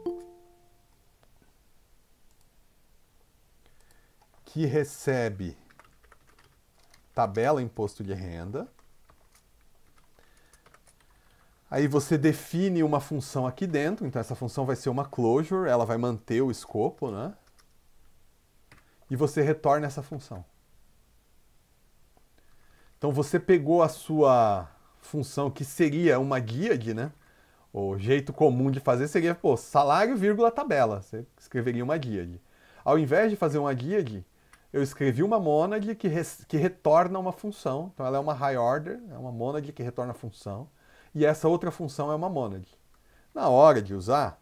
que recebe tabela imposto de renda. Aí você define uma função aqui dentro, então essa função vai ser uma closure, ela vai manter o escopo, né? E você retorna essa função. Então você pegou a sua função, que seria uma guíade, né? O jeito comum de fazer seria, pô, salário, vírgula, tabela. Você escreveria uma guíade. Ao invés de fazer uma guíade, eu escrevi uma monad que, res, que retorna uma função. Então ela é uma high order, é uma monad que retorna a função. E essa outra função é uma monad. Na hora de usar,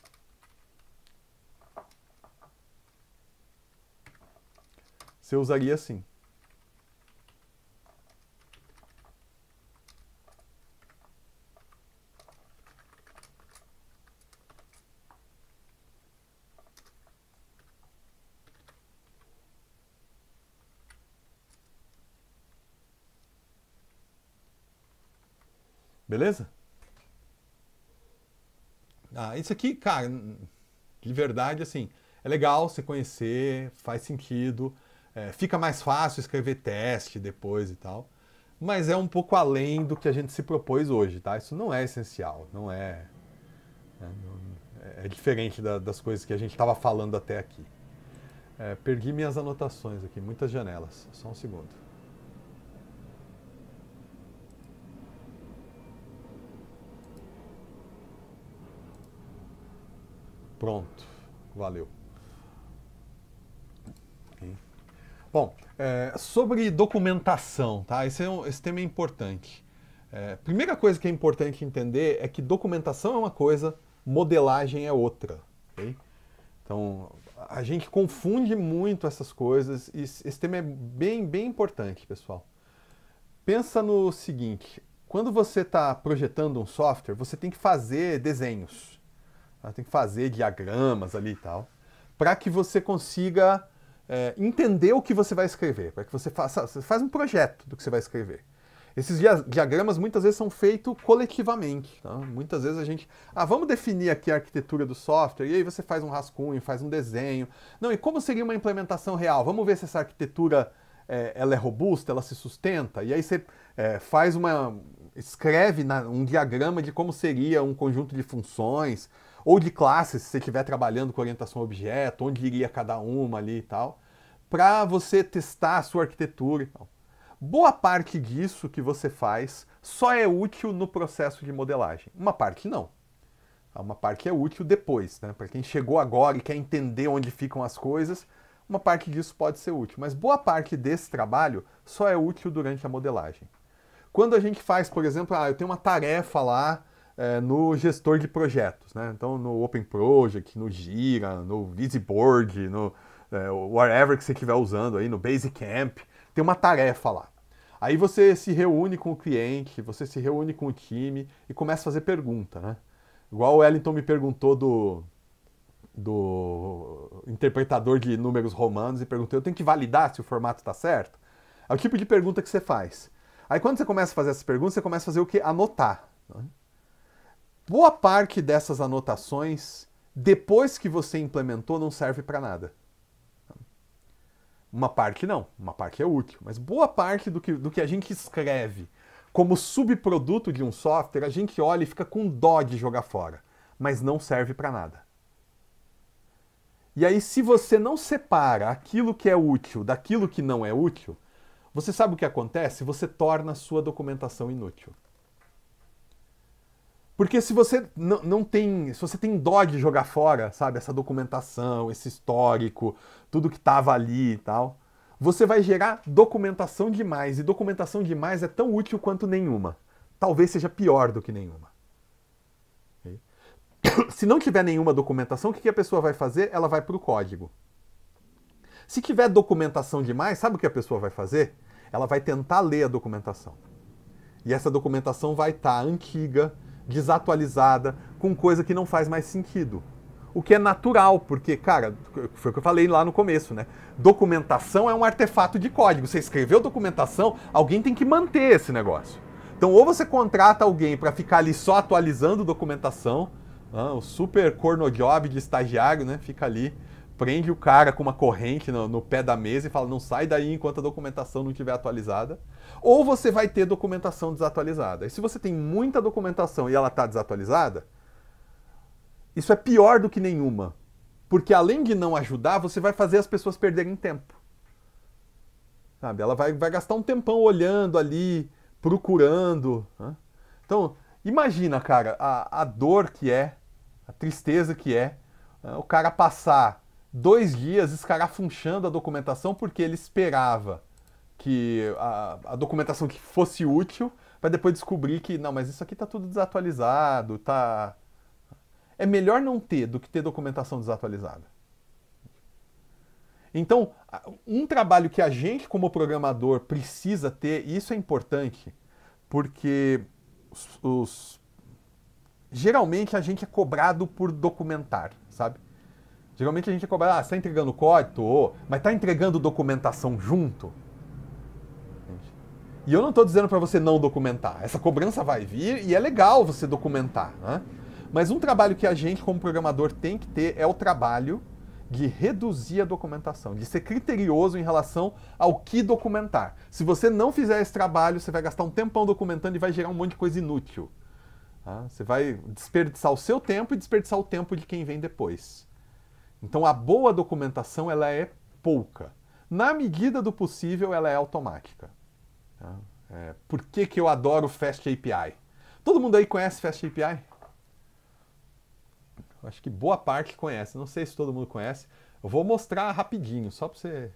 você usaria assim. Beleza? Ah, isso aqui, cara, de verdade, assim, é legal você conhecer, faz sentido, é, fica mais fácil escrever teste depois e tal, mas é um pouco além do que a gente se propôs hoje, tá? Isso não é essencial, não é... É, não- é diferente da- das coisas que a gente estava falando até aqui. É, perdi minhas anotações aqui, muitas janelas, só um segundo. Pronto, valeu. Ok. Bom, é, sobre documentação, tá? Esse, é um- esse tema é importante. É, primeira coisa que é importante entender é que documentação é uma coisa, modelagem é outra. Ok? Então, a gente confunde muito essas coisas e esse esse tema é bem, bem importante, pessoal. Pensa no seguinte, quando você está projetando um software, você tem que fazer desenhos. Tá? Tem que fazer diagramas ali e tal, para que você consiga é, entender o que você vai escrever, para que você faça, você faz um projeto do que você vai escrever. Esses dia- diagramas muitas vezes são feitos coletivamente. Tá? Muitas vezes a gente, ah, vamos definir aqui a arquitetura do software, e aí você faz um rascunho, faz um desenho. Não, e como seria uma implementação real? Vamos ver se essa arquitetura é, ela é robusta, ela se sustenta. E aí você é, faz uma, escreve na- um diagrama de como seria um conjunto de funções, ou de classes, se você estiver trabalhando com orientação a objeto, onde iria cada uma ali e tal, para você testar a sua arquitetura e tal. Boa parte disso que você faz só é útil no processo de modelagem. Uma parte não. Uma parte é útil depois, né? Para quem chegou agora e quer entender onde ficam as coisas, uma parte disso pode ser útil. Mas boa parte desse trabalho só é útil durante a modelagem. Quando a gente faz, por exemplo, ah, eu tenho uma tarefa lá é, no gestor de projetos, né? Então no Open Project, no Jira, no VisiBoard, no é, whatever que você estiver usando aí, no Basecamp, tem uma tarefa lá. Aí você se reúne com o cliente, você se reúne com o time e começa a fazer pergunta, né? Igual o Wellington me perguntou do, do interpretador de números romanos e perguntou, eu tenho que validar se o formato está certo? É o tipo de pergunta que você faz. Aí quando você começa a fazer essas perguntas, você começa a fazer o quê? Anotar. Né? Boa parte dessas anotações, depois que você implementou, não serve para nada. Uma parte não, uma parte é útil, mas boa parte do que, do que a gente escreve como subproduto de um software, a gente olha e fica com dó de jogar fora, mas não serve para nada. E aí, se você não separa aquilo que é útil daquilo que não é útil, você sabe o que acontece? Você torna a sua documentação inútil. Porque se você não, não tem, se você tem dó de jogar fora, sabe, essa documentação, esse histórico, tudo que estava ali e tal, você vai gerar documentação demais. E documentação demais é tão útil quanto nenhuma. Talvez seja pior do que nenhuma. Okay? Se não tiver nenhuma documentação, o que a pessoa vai fazer? Ela vai para o código. Se tiver documentação demais, sabe o que a pessoa vai fazer? Ela vai tentar ler a documentação. E essa documentação vai estar antiga, desatualizada, com coisa que não faz mais sentido. O que é natural, porque, cara, foi o que eu falei lá no começo, né? Documentação é um artefato de código. Você escreveu documentação, alguém tem que manter esse negócio. Então, ou você contrata alguém para ficar ali só atualizando documentação, ah, o super corno job de estagiário, né? Fica ali, prende o cara com uma corrente no, no pé da mesa e fala, não sai daí enquanto a documentação não estiver atualizada. Ou você vai ter documentação desatualizada. E se você tem muita documentação e ela está desatualizada, isso é pior do que nenhuma. Porque além de não ajudar, você vai fazer as pessoas perderem tempo. Sabe? Ela vai, vai gastar um tempão olhando ali, procurando. Né? Então, imagina, cara, a, a dor que é, a tristeza que é, né? O cara passar dois dias escarafunchando a documentação porque ele esperava que a, a documentação que fosse útil, para depois descobrir que, não, mas isso aqui está tudo desatualizado, tá... É melhor não ter do que ter documentação desatualizada. Então, um trabalho que a gente, como programador, precisa ter, e isso é importante, porque os, os... geralmente a gente é cobrado por documentar, sabe? Geralmente a gente é cobrado, ah, você está entregando código, Tô, mas está entregando documentação junto? E eu não estou dizendo para você não documentar. Essa cobrança vai vir e é legal você documentar, né? Mas um trabalho que a gente, como programador, tem que ter é o trabalho de reduzir a documentação, de ser criterioso em relação ao que documentar. Se você não fizer esse trabalho, você vai gastar um tempão documentando e vai gerar um monte de coisa inútil. Tá? Você vai desperdiçar o seu tempo e desperdiçar o tempo de quem vem depois. Então a boa documentação ela é pouca. Na medida do possível, ela é automática. Tá? É, por que, que eu adoro Fast A P I? Todo mundo aí conhece Fast A P I? Acho que boa parte conhece. Não sei se todo mundo conhece. Eu vou mostrar rapidinho, só para você...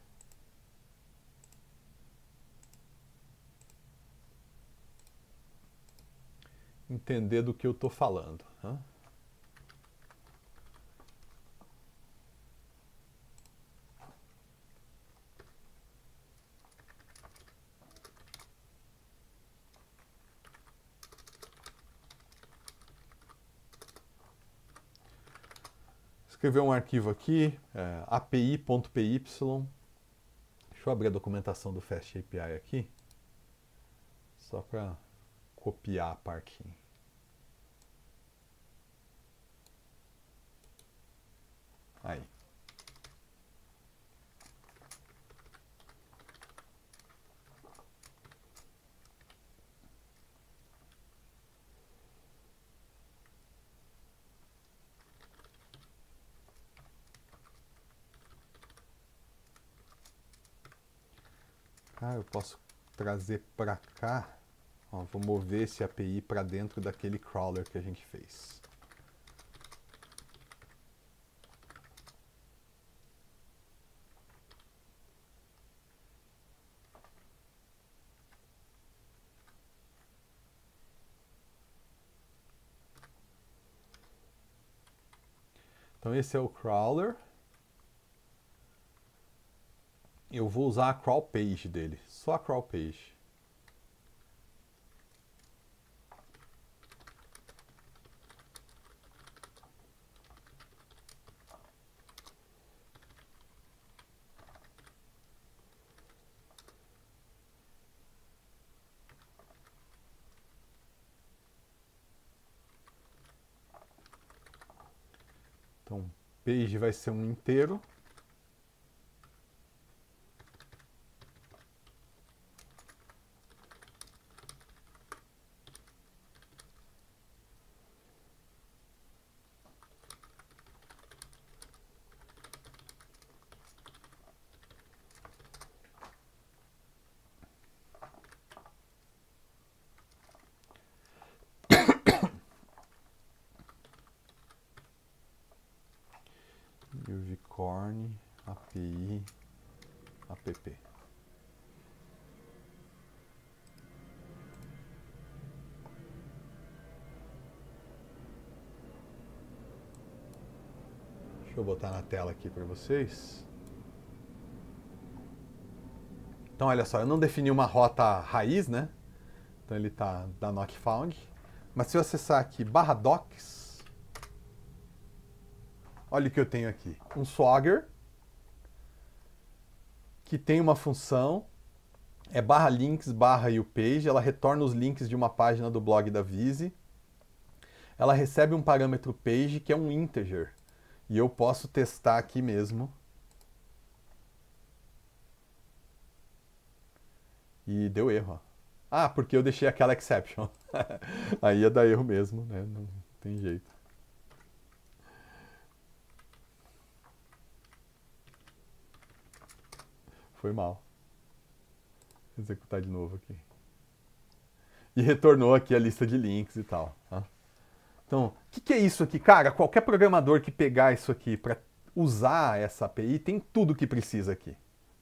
entender do que eu estou falando. Tá? Escrever um arquivo aqui, é, api.py. Deixa eu abrir a documentação do Fast A P I aqui, só para copiar a parte. Aí. Ah, eu posso trazer para cá. Ó, vou mover esse A P I para dentro daquele crawler que a gente fez. Então esse é o crawler. Eu vou usar a crawl page dele, só a crawl page. Então, page vai ser um inteiro. .pp. Deixa eu botar na tela aqui para vocês. Então, olha só, eu não defini uma rota raiz, né? Então ele está da not found. Mas se eu acessar aqui barra docs, olha o que eu tenho aqui. Um Swagger, que tem uma função, é barra links, barra upage, ela retorna os links de uma página do blog da Vizy. Ela recebe um parâmetro page, que é um integer. E eu posso testar aqui mesmo. E deu erro, ó. Ah, porque eu deixei aquela exception. Aí ia dar erro mesmo, né? Não tem jeito. Foi mal. Vou executar de novo aqui. E retornou aqui a lista de links e tal. Tá? Então, o que, que é isso aqui? Cara, qualquer programador que pegar isso aqui para usar essa A P I tem tudo que precisa aqui.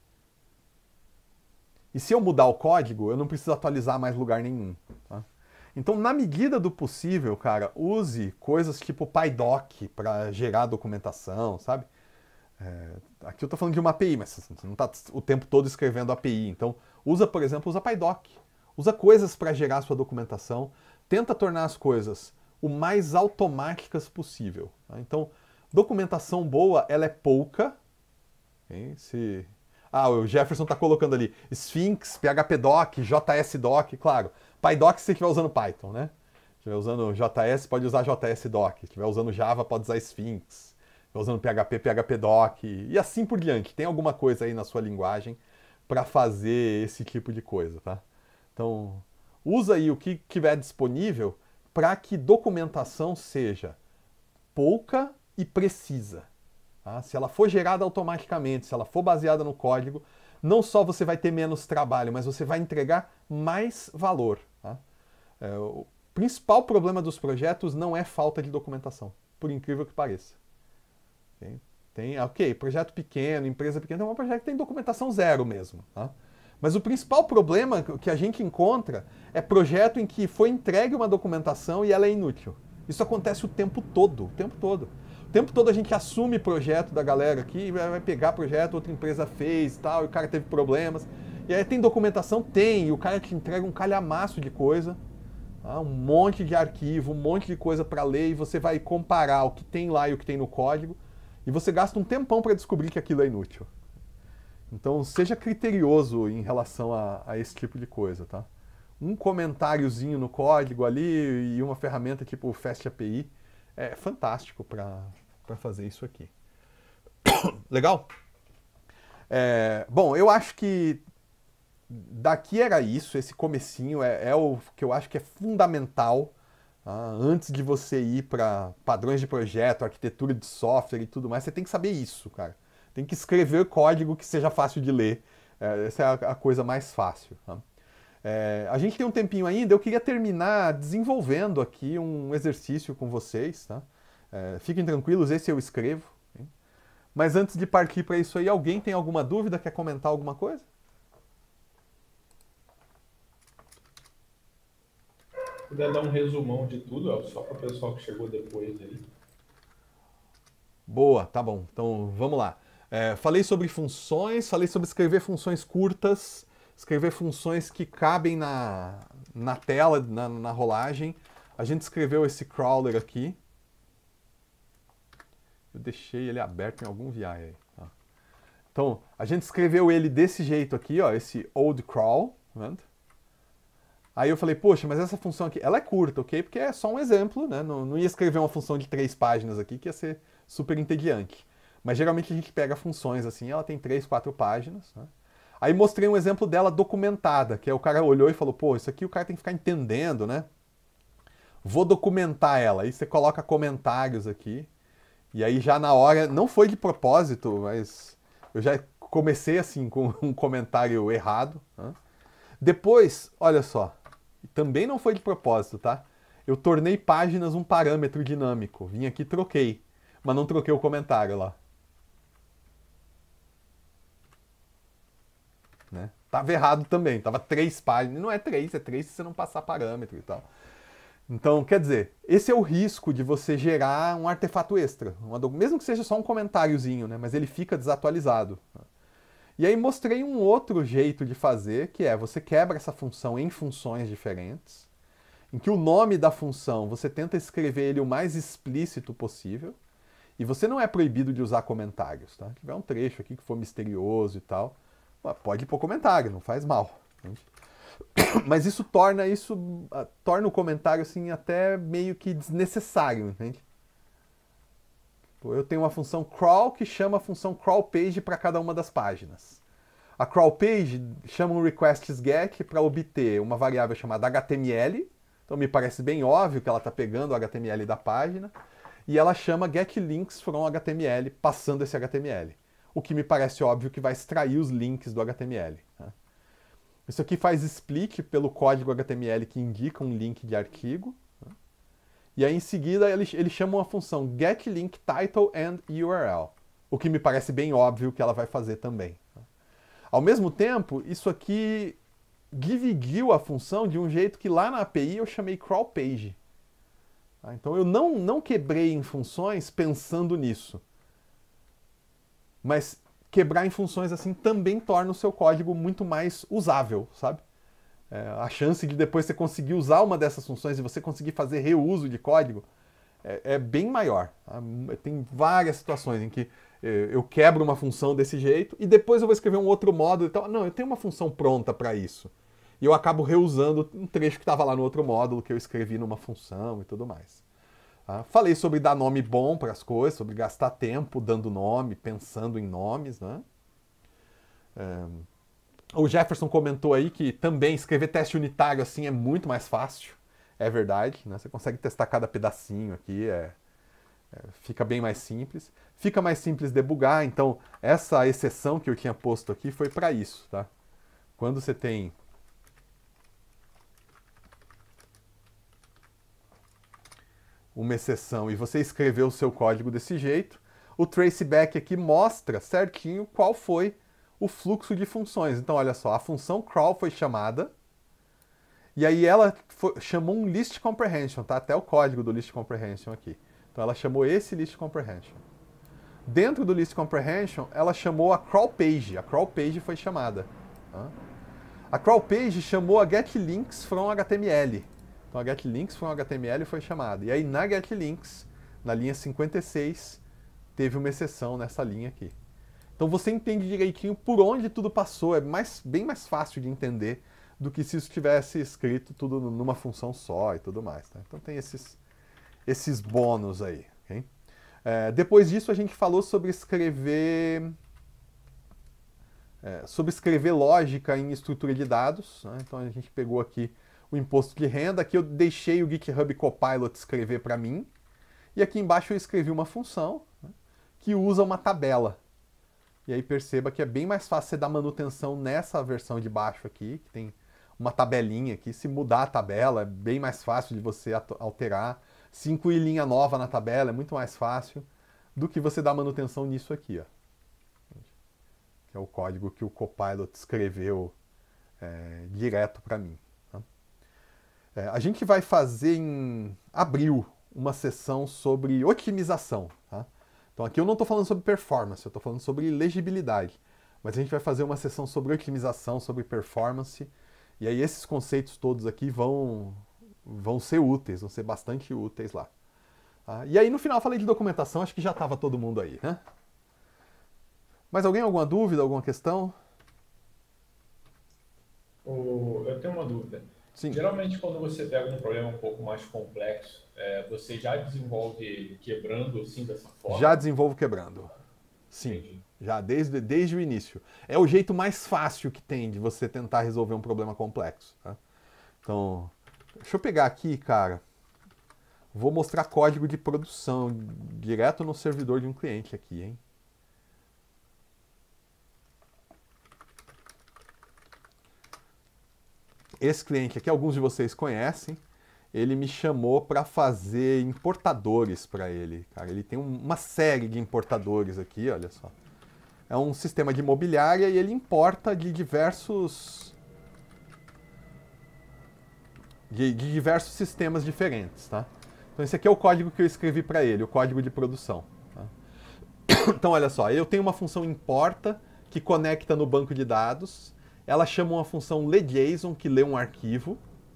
E se eu mudar o código, eu não preciso atualizar mais lugar nenhum. Tá? Então, na medida do possível, cara, use coisas tipo PyDoc para gerar documentação, sabe? É, aqui eu estou falando de uma A P I, mas você não está o tempo todo escrevendo A P I. Então, usa, por exemplo, usa PyDoc. Usa coisas para gerar sua documentação. Tenta tornar as coisas o mais automáticas possível. Tá? Então, documentação boa, ela é pouca. Okay? Se... Ah, o Jefferson está colocando ali Sphinx, PHPDoc, JSDoc, claro. PyDoc se você estiver usando Python, né? Se estiver usando J S, pode usar JSDoc. Se estiver usando Java, pode usar Sphinx. Se estiver usando P H P, PHPDoc. E assim por diante. Tem alguma coisa aí na sua linguagem para fazer esse tipo de coisa, tá? Então, usa aí o que tiver disponível para que documentação seja pouca e precisa. Tá? Se ela for gerada automaticamente, se ela for baseada no código, não só você vai ter menos trabalho, mas você vai entregar mais valor. Tá? É, o principal problema dos projetos não é falta de documentação, por incrível que pareça. Okay? Tem, ok, projeto pequeno, empresa pequena, é um projeto que tem documentação zero mesmo. Tá? Mas o principal problema que a gente encontra é projeto em que foi entregue uma documentação e ela é inútil. Isso acontece o tempo todo, o tempo todo. O tempo todo a gente assume projeto da galera aqui, vai pegar projeto, outra empresa fez e tal, e o cara teve problemas. E aí tem documentação? Tem, e o cara te entrega um calhamaço de coisa, tá? Um monte de arquivo, um monte de coisa para ler, e você vai comparar o que tem lá e o que tem no código, e você gasta um tempão para descobrir que aquilo é inútil. Então, seja criterioso em relação a, a esse tipo de coisa, tá? Um comentáriozinho no código ali e uma ferramenta tipo o FastAPI é fantástico para fazer isso aqui. Legal? É, bom, eu acho que daqui era isso, esse comecinho é, é o que eu acho que é fundamental, tá? Antes de você ir para padrões de projeto, arquitetura de software e tudo mais, você tem que saber isso, cara. Tem que escrever código que seja fácil de ler. É, essa é a, a coisa mais fácil. Tá? É, a gente tem um tempinho ainda, eu queria terminar desenvolvendo aqui um exercício com vocês. Tá? É, fiquem tranquilos, esse eu escrevo. Hein? Mas antes de partir para isso aí, alguém tem alguma dúvida, quer comentar alguma coisa? Se puder dar um resumão de tudo, só para o pessoal que chegou depois aí. Boa, tá bom. Então vamos lá. É, falei sobre funções, falei sobre escrever funções curtas, escrever funções que cabem na, na tela, na, na rolagem. A gente escreveu esse crawler aqui. Eu deixei ele aberto em algum V I aí. Tá? Então, a gente escreveu ele desse jeito aqui, ó, esse old crawl. Tá vendo? Aí eu falei, poxa, mas essa função aqui, ela é curta, ok? Porque é só um exemplo, né? Não, não ia escrever uma função de três páginas aqui, que ia ser super entediante. Mas geralmente a gente pega funções assim, ela tem três, quatro páginas. Né? Aí mostrei um exemplo dela documentada, que é o cara olhou e falou, pô, isso aqui o cara tem que ficar entendendo, né? Vou documentar ela. Aí você coloca comentários aqui. E aí já na hora, não foi de propósito, mas eu já comecei assim com um comentário errado. Né? Depois, olha só, também não foi de propósito, tá? Eu tornei páginas um parâmetro dinâmico. Vim aqui e troquei, mas não troquei o comentário lá. Tava errado também, tava três páginas. Não é três, é três se você não passar parâmetro e tal. Então, quer dizer, esse é o risco de você gerar um artefato extra. Uma do... Mesmo que seja só um comentáriozinho, né? Mas ele fica desatualizado. E aí mostrei um outro jeito de fazer, que é você quebra essa função em funções diferentes, em que o nome da função você tenta escrever ele o mais explícito possível, e você não é proibido de usar comentários, tá? Se tiver um trecho aqui que for misterioso e tal, pode pôr comentário, não faz mal. Entende? Mas isso torna isso uh, torna o comentário assim até meio que desnecessário, entende? Eu tenho uma função crawl que chama a função crawl page para cada uma das páginas. A crawl page chama um requestSget para obter uma variável chamada H T M L. Então me parece bem óbvio que ela está pegando o H T M L da página. E ela chama getLinks from H T M L, passando esse H T M L. O que me parece óbvio que vai extrair os links do H T M L. Tá? Isso aqui faz split pelo código H T M L que indica um link de arquigo. Tá? E aí em seguida ele, ele chama uma função getLinkTitle and U R L. O que me parece bem óbvio que ela vai fazer também. Tá? Ao mesmo tempo, isso aqui give-gill a função de um jeito que lá na A P I eu chamei crawlPage. Tá? Então eu não, não quebrei em funções pensando nisso. Mas quebrar em funções assim também torna o seu código muito mais usável, sabe? É, a chance de depois você conseguir usar uma dessas funções e você conseguir fazer reuso de código é, é bem maior. Tá? Tem várias situações em que é, eu quebro uma função desse jeito e depois eu vou escrever um outro módulo e tal. Não, eu tenho uma função pronta para isso. E eu acabo reusando um trecho que estava lá no outro módulo que eu escrevi numa função e tudo mais. Tá? Falei sobre dar nome bom para as coisas, sobre gastar tempo dando nome, pensando em nomes. Né? É... O Jefferson comentou aí que também escrever teste unitário assim é muito mais fácil. É verdade, né? Você consegue testar cada pedacinho aqui, é... É, fica bem mais simples. Fica mais simples debugar, então essa exceção que eu tinha posto aqui foi para isso. Tá? Quando você tem uma exceção e você escreveu o seu código desse jeito, o traceback aqui mostra certinho qual foi o fluxo de funções. Então, olha só, a função crawl foi chamada, e aí ela foi, chamou um list comprehension, tá? Até o código do list comprehension aqui. Então, ela chamou esse list comprehension. Dentro do list comprehension, ela chamou a crawl page. A crawl page foi chamada. Tá? A crawl page chamou a getLinks from H T M L. Então a getLinks from H T M L foi chamada. E aí na getLinks, na linha cinquenta e seis, teve uma exceção nessa linha aqui. Então você entende direitinho por onde tudo passou. É mais, bem mais fácil de entender do que se isso tivesse escrito tudo numa função só e tudo mais. Tá? Então tem esses, esses bônus aí. Okay? É, depois disso a gente falou sobre escrever... É, sobre escrever lógica em estrutura de dados. Né? Então a gente pegou aqui o imposto de renda. Aqui eu deixei o GitHub Copilot escrever para mim. E aqui embaixo eu escrevi uma função, né, que usa uma tabela. E aí perceba que é bem mais fácil você dar manutenção nessa versão de baixo aqui, que tem uma tabelinha aqui. Se mudar a tabela, é bem mais fácil de você alterar. Se incluir linha nova na tabela, é muito mais fácil do que você dar manutenção nisso aqui. Ó. Que é o código que o Copilot escreveu é, direto para mim. Tá? É, a gente vai fazer em abril uma sessão sobre otimização. Tá? Então aqui eu não estou falando sobre performance, eu estou falando sobre legibilidade. Mas a gente vai fazer uma sessão sobre otimização, sobre performance. E aí esses conceitos todos aqui vão, vão ser úteis, vão ser bastante úteis lá. Tá? E aí no final eu falei de documentação, acho que já estava todo mundo aí, né? Mais alguém? Alguma dúvida? Alguma questão? O- Eu tenho uma dúvida. Sim. Geralmente, quando você pega um problema um pouco mais complexo, é, você já desenvolve ele quebrando assim dessa forma? Já desenvolvo quebrando. Sim, Entendi. já desde, desde o início. É o jeito mais fácil que tem de você tentar resolver um problema complexo. Tá? Então, deixa eu pegar aqui, cara. Vou mostrar código de produção direto no servidor de um cliente aqui, hein? Esse cliente aqui, alguns de vocês conhecem, ele me chamou para fazer importadores para ele. Cara, ele tem um- uma série de importadores aqui, olha só. é um sistema de imobiliária e ele importa de diversos de, de diversos sistemas diferentes, tá? Então esse aqui é o código que eu escrevi para ele, o código de produção. Tá? Então olha só, eu tenho uma função importa que conecta no banco de dados, ela chama uma função leJSON que lê um arquivo,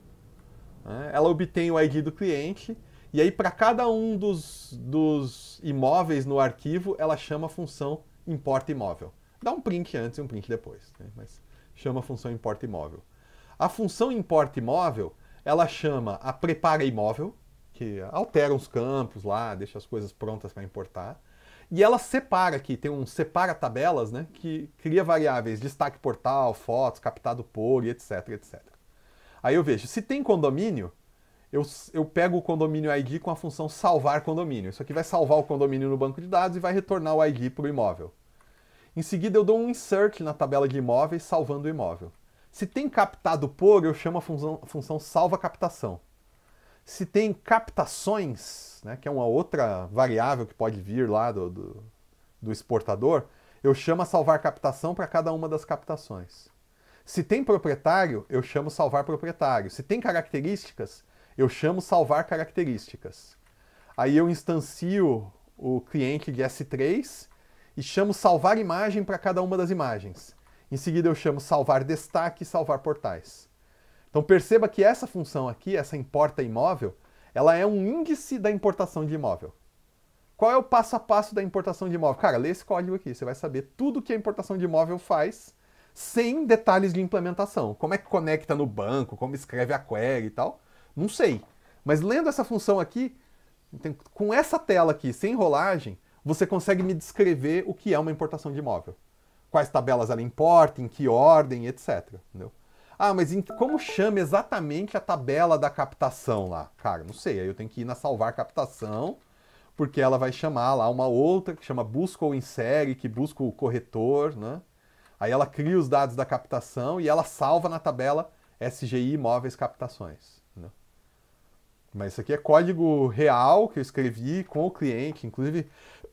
né? Ela obtém o I D do cliente e aí para cada um dos, dos imóveis no arquivo ela chama a função importa imóvel. Dá um print antes e um print depois, né? Mas chama a função importa imóvel. A função importa imóvel, ela chama a prepara imóvel, que altera os campos lá, deixa as coisas prontas para importar. E ela separa aqui, tem um separa tabelas, né, que cria variáveis destaque portal, fotos, captado por e etc, etcétera. Aí eu vejo, se tem condomínio, eu, eu pego o condomínio I D com a função salvar condomínio. Isso aqui vai salvar o condomínio no banco de dados e vai retornar o I D para o imóvel. Em seguida eu dou um insert na tabela de imóveis salvando o imóvel. Se tem captado por, eu chamo a função, a função salva captação. Se tem captações, né, que é uma outra variável que pode vir lá do, do, do exportador, eu chamo a salvar captação para cada uma das captações. Se tem proprietário, eu chamo salvar proprietário. Se tem características, eu chamo salvar características. Aí eu instancio o cliente de S três e chamo salvar imagem para cada uma das imagens. Em seguida eu chamo salvar destaque e salvar portais. Então perceba que essa função aqui, essa importa imóvel, ela é um índice da importação de imóvel. Qual é o passo a passo da importação de imóvel? Cara, lê esse código aqui, você vai saber tudo que a importação de imóvel faz, sem detalhes de implementação. Como é que conecta no banco, como escreve a query e tal, não sei. Mas lendo essa função aqui, com essa tela aqui, sem rolagem, você consegue me descrever o que é uma importação de imóvel. Quais tabelas ela importa, em que ordem, etcétera. Entendeu? Ah, mas como chama exatamente a tabela da captação lá? Cara, não sei, aí eu tenho que ir na salvar captação, porque ela vai chamar lá uma outra que chama busca ou insere, que busca o corretor, né? Aí ela cria os dados da captação e ela salva na tabela S G I imóveis captações. Né? Mas isso aqui é código real que eu escrevi com o cliente, inclusive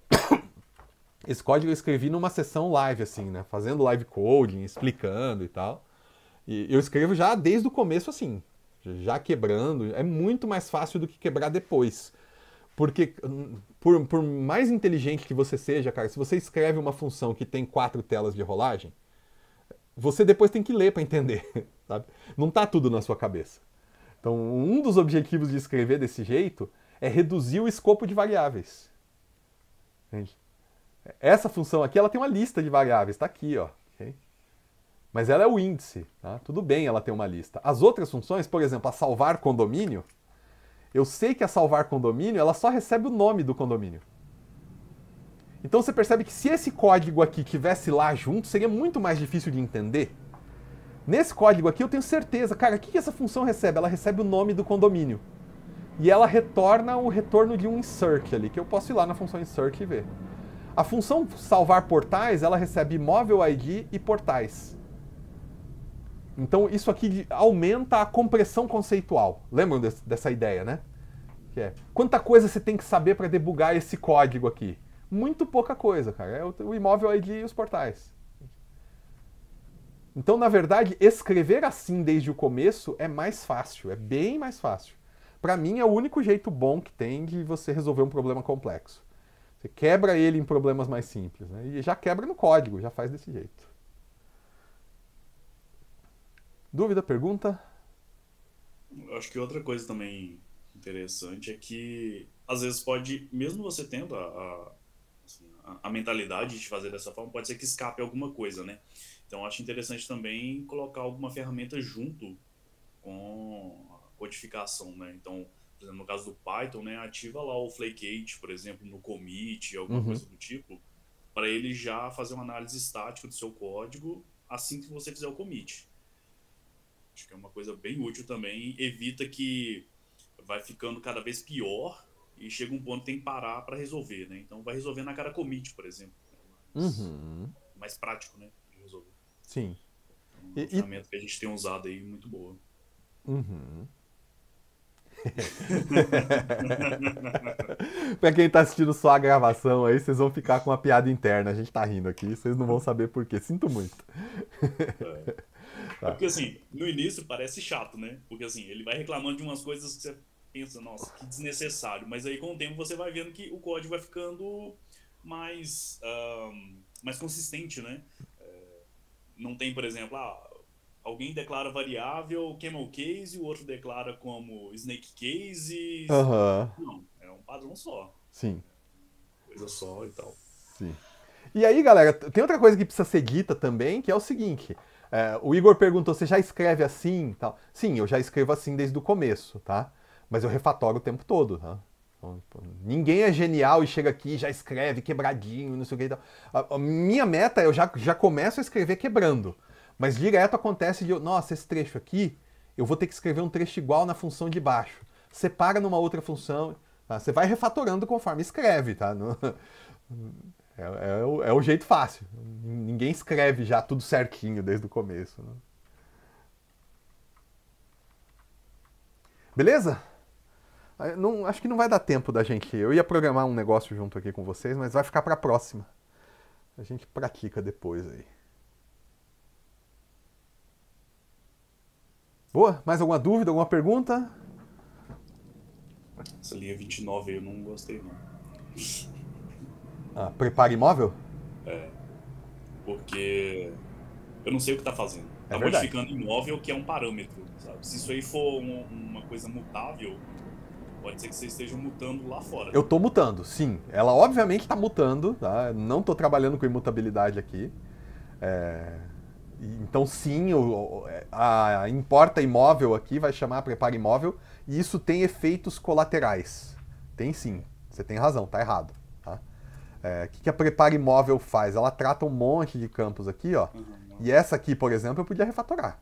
esse código eu escrevi numa sessão live, assim, né? Fazendo live coding, explicando e tal. E eu escrevo já desde o começo, assim, já quebrando. É muito mais fácil do que quebrar depois. Porque, por, por mais inteligente que você seja, cara, se você escreve uma função que tem quatro telas de rolagem, você depois tem que ler para entender, sabe? Não tá tudo na sua cabeça. Então, um dos objetivos de escrever desse jeito é reduzir o escopo de variáveis. Entende? Essa função aqui, ela tem uma lista de variáveis, tá aqui, ó. Okay? Mas ela é o índice, tá? Tudo bem ela ter uma lista. As outras funções, por exemplo, a salvar condomínio, eu sei que a salvar condomínio, ela só recebe o nome do condomínio. Então você percebe que se esse código aqui tivesse lá junto, seria muito mais difícil de entender. Nesse código aqui eu tenho certeza, cara, o que essa função recebe? Ela recebe o nome do condomínio. E ela retorna o retorno de um insert ali, que eu posso ir lá na função insert e ver. A função salvar portais, ela recebe imóvel I D e portais. Então isso aqui aumenta a compressão conceitual. Lembram desse, dessa ideia, né? Que é, quanta coisa você tem que saber para debugar esse código aqui? Muito pouca coisa, cara. É o, o imóvel I D e os portais. Então, na verdade, escrever assim desde o começo é mais fácil, é bem mais fácil. Para mim, é o único jeito bom que tem de você resolver um problema complexo. Você quebra ele em problemas mais simples, né? E já quebra no código, já faz desse jeito. Dúvida, pergunta? Eu acho que outra coisa também interessante é que, às vezes, pode, mesmo você tendo a, a, assim, a, a mentalidade de fazer dessa forma, pode ser que escape alguma coisa, né? Então, acho interessante também colocar alguma ferramenta junto com a codificação, né? Então, por exemplo, no caso do Python, né, ativa lá o Flakate, por exemplo, no commit, alguma Uhum. coisa do tipo, para ele já fazer uma análise estática do seu código assim que você fizer o commit. Acho que é uma coisa bem útil também, evita que vai ficando cada vez pior e chega um ponto que tem que parar para resolver, né? Então vai resolver na cada commit, por exemplo. É mais, Uhum. mais prático, né, de resolver. Sim. Então, é E- uma e- ferramenta que a gente tem usado aí muito boa. Uhum. Pra quem tá assistindo só a gravação aí, vocês vão ficar com uma piada interna. A gente tá rindo aqui, vocês não vão saber por quê. Sinto muito. É. É porque assim, no início parece chato, né? Porque assim, ele vai reclamando de umas coisas que você pensa, nossa, que desnecessário. Mas aí com o tempo você vai vendo que o código vai ficando mais, um, mais consistente, né? É, não tem, por exemplo, ah, alguém declara variável camel case e o outro declara como snake case. Aham. Não, é um padrão só. Sim. Coisa só e tal. Sim. E aí, galera, tem outra coisa que precisa ser dita também, que é o seguinte. É, o Igor perguntou, você já escreve assim? Tal. Sim, eu já escrevo assim desde o começo, tá? Mas eu refatoro o tempo todo, tá? Então, ninguém é genial e chega aqui e já escreve quebradinho, não sei o que e tal. A, a minha meta é eu já, já começo a escrever quebrando. Mas direto acontece de, eu, nossa, esse trecho aqui, eu vou ter que escrever um trecho igual na função de baixo. Separa numa outra função, tá? Você vai refatorando conforme escreve, tá? Não, é, é, o, é o jeito fácil. Ninguém escreve já tudo certinho desde o começo. Né? Beleza? Não, acho que não vai dar tempo da gente... Eu ia programar um negócio junto aqui com vocês, mas vai ficar para a próxima. A gente pratica depois aí. Boa? Mais alguma dúvida, alguma pergunta? Essa linha vinte e nove aí eu não gostei, não. Ah, prepara imóvel? É. Porque eu não sei o que tá fazendo. Tá É verdade. modificando imóvel, que é um parâmetro, sabe? Se isso aí for um- uma coisa mutável, pode ser que você esteja mutando lá fora. Eu tô mutando, sim. Ela obviamente tá mutando, tá? Não tô trabalhando com imutabilidade aqui. É, Então sim, o, a importa imóvel aqui vai chamar prepara imóvel e isso tem efeitos colaterais. Tem sim, você tem razão, tá errado. Tá? É, o que, que a prepara imóvel faz? Ela trata um monte de campos aqui, ó. Uhum. E essa aqui, por exemplo, eu podia refatorar.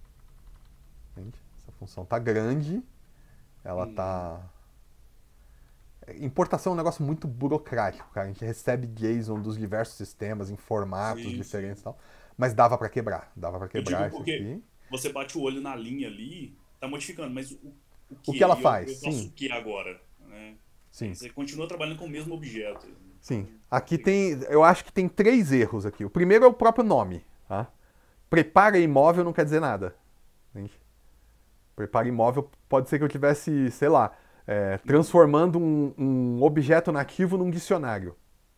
Entende? Essa função tá grande, ela Hum. tá... Importação é um negócio muito burocrático, cara. A gente recebe JSON dos diversos sistemas em formatos Sim, diferentes e tal. Mas dava pra quebrar. Dava pra Eu quebrar digo isso porque aqui. você bate o olho na linha ali, tá modificando, mas o, o que, O que ela eu- faz? Eu, faço Sim. o que agora? Né? Sim, Você continua trabalhando com o mesmo objeto. sim. Aqui tem... Eu acho que tem três erros aqui. O primeiro é o próprio nome, tá? Prepara imóvel não quer dizer nada. Entende? Prepara imóvel pode ser que eu tivesse, sei lá, é, transformando um, um objeto nativo num dicionário.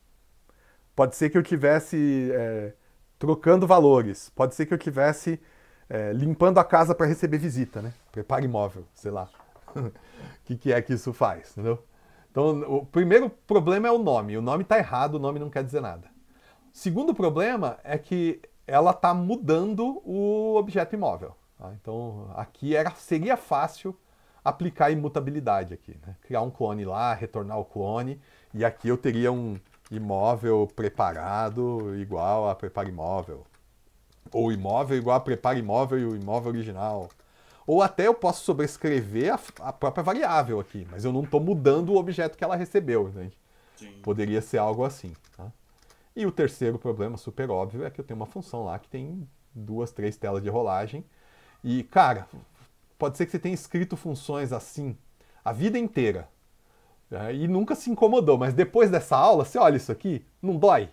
Pode ser que eu tivesse é, trocando valores. Pode ser que eu tivesse é, limpando a casa para receber visita, né? Prepara imóvel, sei lá. O que, que é que isso faz, entendeu? Então, o primeiro problema é o nome. O nome está errado, o nome não quer dizer nada. O segundo problema é que ela está mudando o objeto imóvel. Tá? Então, aqui era, seria fácil aplicar imutabilidade aqui, né? Criar um clone lá, retornar o clone, e aqui eu teria um imóvel preparado igual a prepara imóvel. Ou imóvel igual a prepara imóvel e o imóvel original. Ou até eu posso sobrescrever a, a própria variável aqui, mas eu não estou mudando o objeto que ela recebeu, entende? Sim. Poderia ser algo assim. Tá? E o terceiro problema, super óbvio, é que eu tenho uma função lá que tem duas, três telas de rolagem. E, cara, pode ser que você tenha escrito funções assim a vida inteira. Né? E nunca se incomodou, mas depois dessa aula, você olha isso aqui, não dói.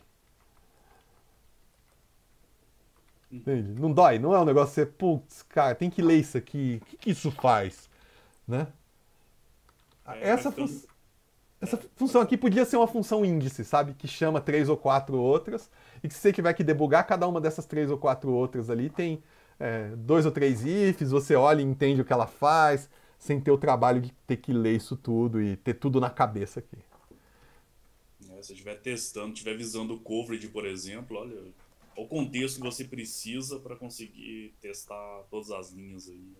Entende? Não dói, não é um negócio que você, putz, cara, tem que ler isso aqui, o que, que isso faz? Né? É, Essa, vai fun- ficando- essa função aqui podia ser uma função índice, sabe? Que chama três ou quatro outras, e que se você tiver que debugar cada uma dessas três ou quatro outras ali, tem é, dois ou três ifs, você olha e entende o que ela faz, sem ter o trabalho de ter que ler isso tudo e ter tudo na cabeça aqui. né, se você estiver testando, estiver visando o coverage, por exemplo, olha o contexto que você precisa para conseguir testar todas as linhas aí.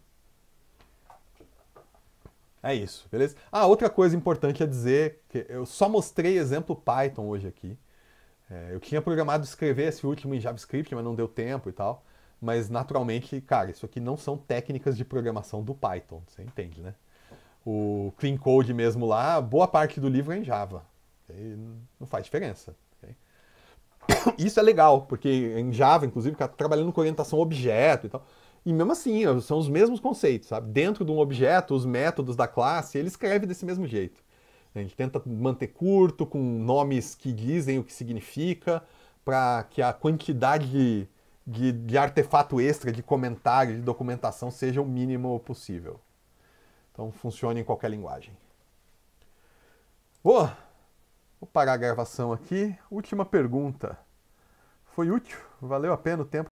É isso, beleza? Ah, outra coisa importante a dizer, que eu só mostrei exemplo Python hoje aqui. É, eu tinha programado escrever esse último em JavaScript, mas não deu tempo e tal. Mas, naturalmente, cara, isso aqui não são técnicas de programação do Python, você entende, né? O Clean Code mesmo lá, boa parte do livro é em Java. E não faz diferença. Ok? Isso é legal, porque em Java, inclusive, o cara tá trabalhando com orientação a objeto e tal. E mesmo assim, são os mesmos conceitos, sabe? Dentro de um objeto, os métodos da classe, ele escreve desse mesmo jeito. A gente tenta manter curto, com nomes que dizem o que significa, para que a quantidade de, de, de artefato extra, de comentário, de documentação seja o mínimo possível. Então funciona em qualquer linguagem. Boa! Vou parar a gravação aqui. Última pergunta. Foi útil? Valeu a pena o tempo